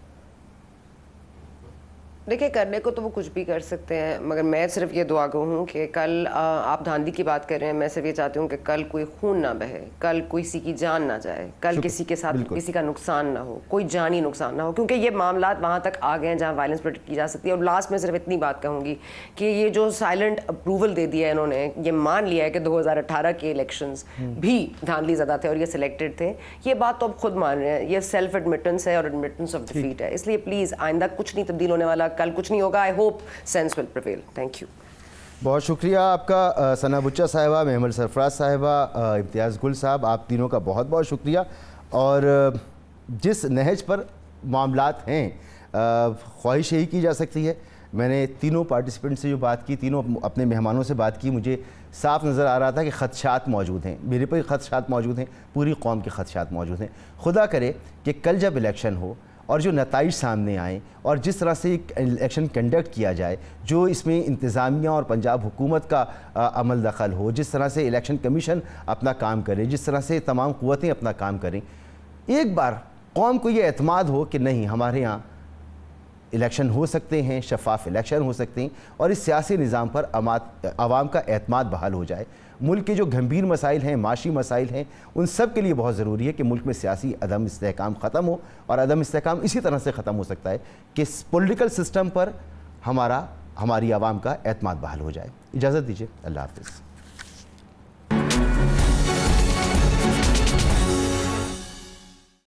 دیکھیں کرنے کو تو وہ کچھ بھی کر سکتے ہیں, مگر میں صرف یہ دعا گو ہوں کہ کل آپ دھاندلی کی بات کر رہے ہیں, میں صرف یہ چاہتی ہوں کہ کل کوئی خون نہ بہے, کل کسی کی جان نہ جائے, کل کسی کے ساتھ کسی کا نقصان نہ ہو, کوئی جانی نقصان نہ ہو, کیونکہ یہ معاملات وہاں تک آ گئے ہیں جہاں وائلنس پروٹیکٹ کی جا سکتی ہے. اور لاسٹ میں صرف اتنی بات کہوں گی کہ یہ جو سائلنٹ اپروول دے دیا ہے انہوں نے, یہ مان لیا ہے کہ 2018 کے الیکشنز بھی دھاندلی زدہ تھے اور یہ سلیکٹڈ تھے, یہ بات تو اب خود مان رہے ہیں, یہ سیلف ایڈمیٹنس ہے اور ایڈمیٹنس آف ڈیفیٹ ہے. اس لیے پلیز آئندہ کچھ نہیں تبدیل ہونے والا, کل کچھ نہیں ہوگا. I hope sense will prevail. Thank you. بہت شکریہ آپ کا ثنا بچہ صاحبہ, محمل سرفراز صاحبہ, امتیاز گل صاحب, آپ تینوں کا بہت بہت شکریہ. اور جس نہج پر معاملات ہیں خواہش یہی کی جا سکتی ہے. میں نے تینوں پارٹیسپینٹ سے جو بات کی, تینوں اپنے مہمانوں سے بات کی, مجھے صاف نظر آ رہا تھا کہ خدشات موجود ہیں, میرے پر خدشات موجود ہیں, پوری قوم کے خدشات موجود ہیں. خدا کرے کہ کل جب الیکشن ہو اور جو نتائج سامنے آئیں اور جس طرح سے الیکشن کنڈکٹ کیا جائے, جو اس میں انتظامیہ اور پنجاب حکومت کا عمل دخل ہو, جس طرح سے الیکشن کمیشن اپنا کام کرے, جس طرح سے تمام قوتیں اپنا کام کریں, ایک بار قوم کو یہ اعتماد ہو کہ نہیں ہمارے ہاں الیکشن ہو سکتے ہیں, شفاف الیکشن ہو سکتے ہیں, اور اس سیاسی نظام پر عوام کا اعتماد بحال ہو جائے. ملک کے جو گھمبیر مسائل ہیں, معاشی مسائل ہیں, ان سب کے لیے بہت ضروری ہے کہ ملک میں سیاسی عدم استحکام ختم ہو, اور عدم استحکام اسی طرح سے ختم ہو سکتا ہے کہ پولیٹیکل سسٹم پر ہماری عوام کا اعتماد بحال ہو جائے. اجازت دیجیے, اللہ حافظ.